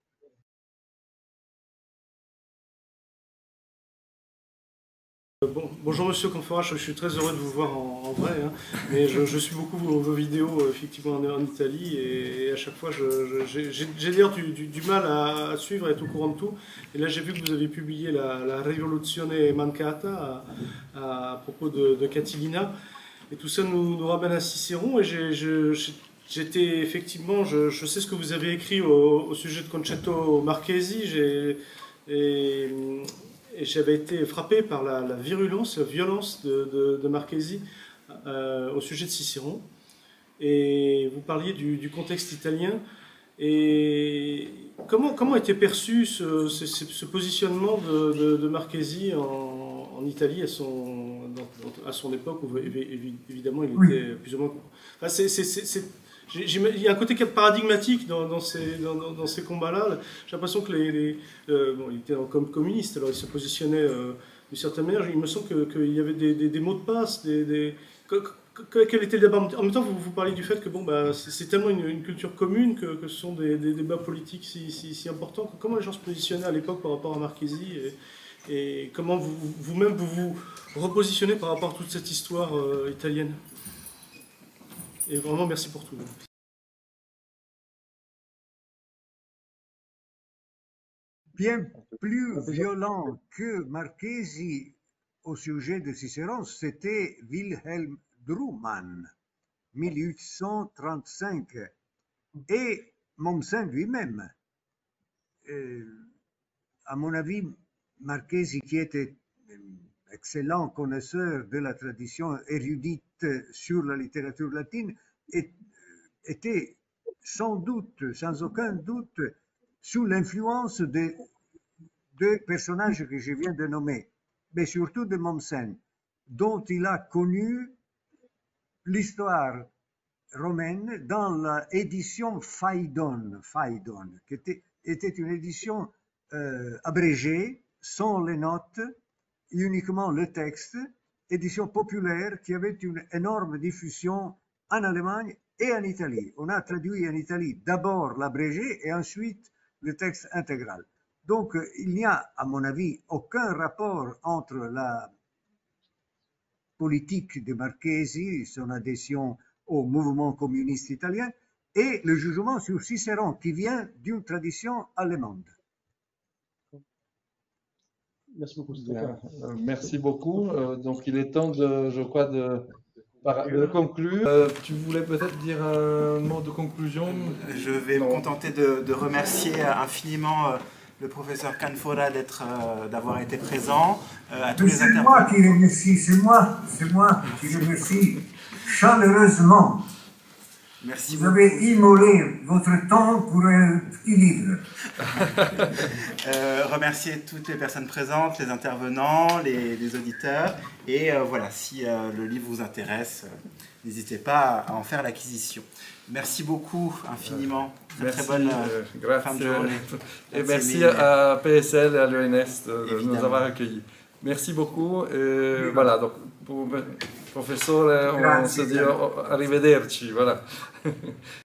Bon, bonjour Monsieur Canfora, je suis très heureux de vous voir en, en vrai, hein, mais je, je suis beaucoup vos, vos vidéos effectivement en, en Italie et, et à chaque fois j'ai d'ailleurs du, du, du mal à, à suivre, à être au courant de tout. Et là j'ai vu que vous avez publié la, la Rivoluzione Mancata à, à propos de, de Catilina et tout ça nous, nous ramène à Cicéron et j'étais effectivement, je, je sais ce que vous avez écrit au, au sujet de Concetto Marchesi j'ai, et, Et j'avais été frappé par la, la virulence, la violence de, de, de Marchesi euh, au sujet de Cicéron. Et vous parliez du, du contexte italien. Et comment, comment était perçu ce, ce, ce positionnement de, de, de Marchesi en, en Italie à son, dans, dans, à son époque où évidemment il oui. était plus ou moins... Enfin, c'est, c'est, c'est, c'est, il y a un côté paradigmatique dans, dans ces, dans, dans ces combats-là. J'ai l'impression que les... les euh, bon, il était comme communiste, alors il se positionnait euh, d'une certaine manière. Il me semble qu'il que y avait des, des, des mots de passe, des... des quel était le débat? En même temps, vous, vous parlez du fait que bon, bah, c'est tellement une, une culture commune que, que ce sont des, des débats politiques si, si, si importants. Comment les gens se positionnaient à l'époque par rapport à Marchesi et, et comment vous, vous-même vous vous repositionnez par rapport à toute cette histoire euh, italienne? Et vraiment, merci pour tout. Bien plus violent que Marchesi au sujet de Cicéron, c'était Wilhelm Drumann, mille huit cent trente-cinq, et Mommsen lui-même. Euh, à mon avis, Marchesi, qui était excellent connaisseur de la tradition érudite sur la littérature latine, était sans doute, sans aucun doute, sous l'influence des deux personnages que je viens de nommer, mais surtout de Mommsen, dont il a connu l'histoire romaine dans l'édition Phaidon, Phaidon, qui était, était une édition euh, abrégée, sans les notes, uniquement le texte, édition populaire qui avait une énorme diffusion en Allemagne et en Italie. On a traduit en Italie d'abord l'abrégé et ensuite le texte intégral. Donc il n'y a, à mon avis, aucun rapport entre la politique de Marchesi, son adhésion au mouvement communiste italien, et le jugement sur Cicéron, qui vient d'une tradition allemande. Merci beaucoup. Bien, euh, merci beaucoup. Euh, donc il est temps, de, je crois, de, de conclure. Euh, tu voulais peut-être dire un mot de conclusion? Je vais non. me contenter de, de remercier infiniment euh, le professeur Canfora d'être, euh, d'avoir été présent. Euh, à tous les c'est moi qui remercie, c'est moi, c'est moi qui remercie chaleureusement. Merci Vous beaucoup. avez immolé votre temps pour un petit livre. euh, remercier toutes les personnes présentes, les intervenants, les, les auditeurs. Et euh, voilà, si euh, le livre vous intéresse, euh, n'hésitez pas à en faire l'acquisition. Merci beaucoup, infiniment. Très, merci, très bonne euh, fin de journée. Et merci mille. à P S L et à l'E N S de, de nous avoir accueillis. Merci beaucoup. Et voilà, donc pour professeur, on se dit arrivederci. Voilà.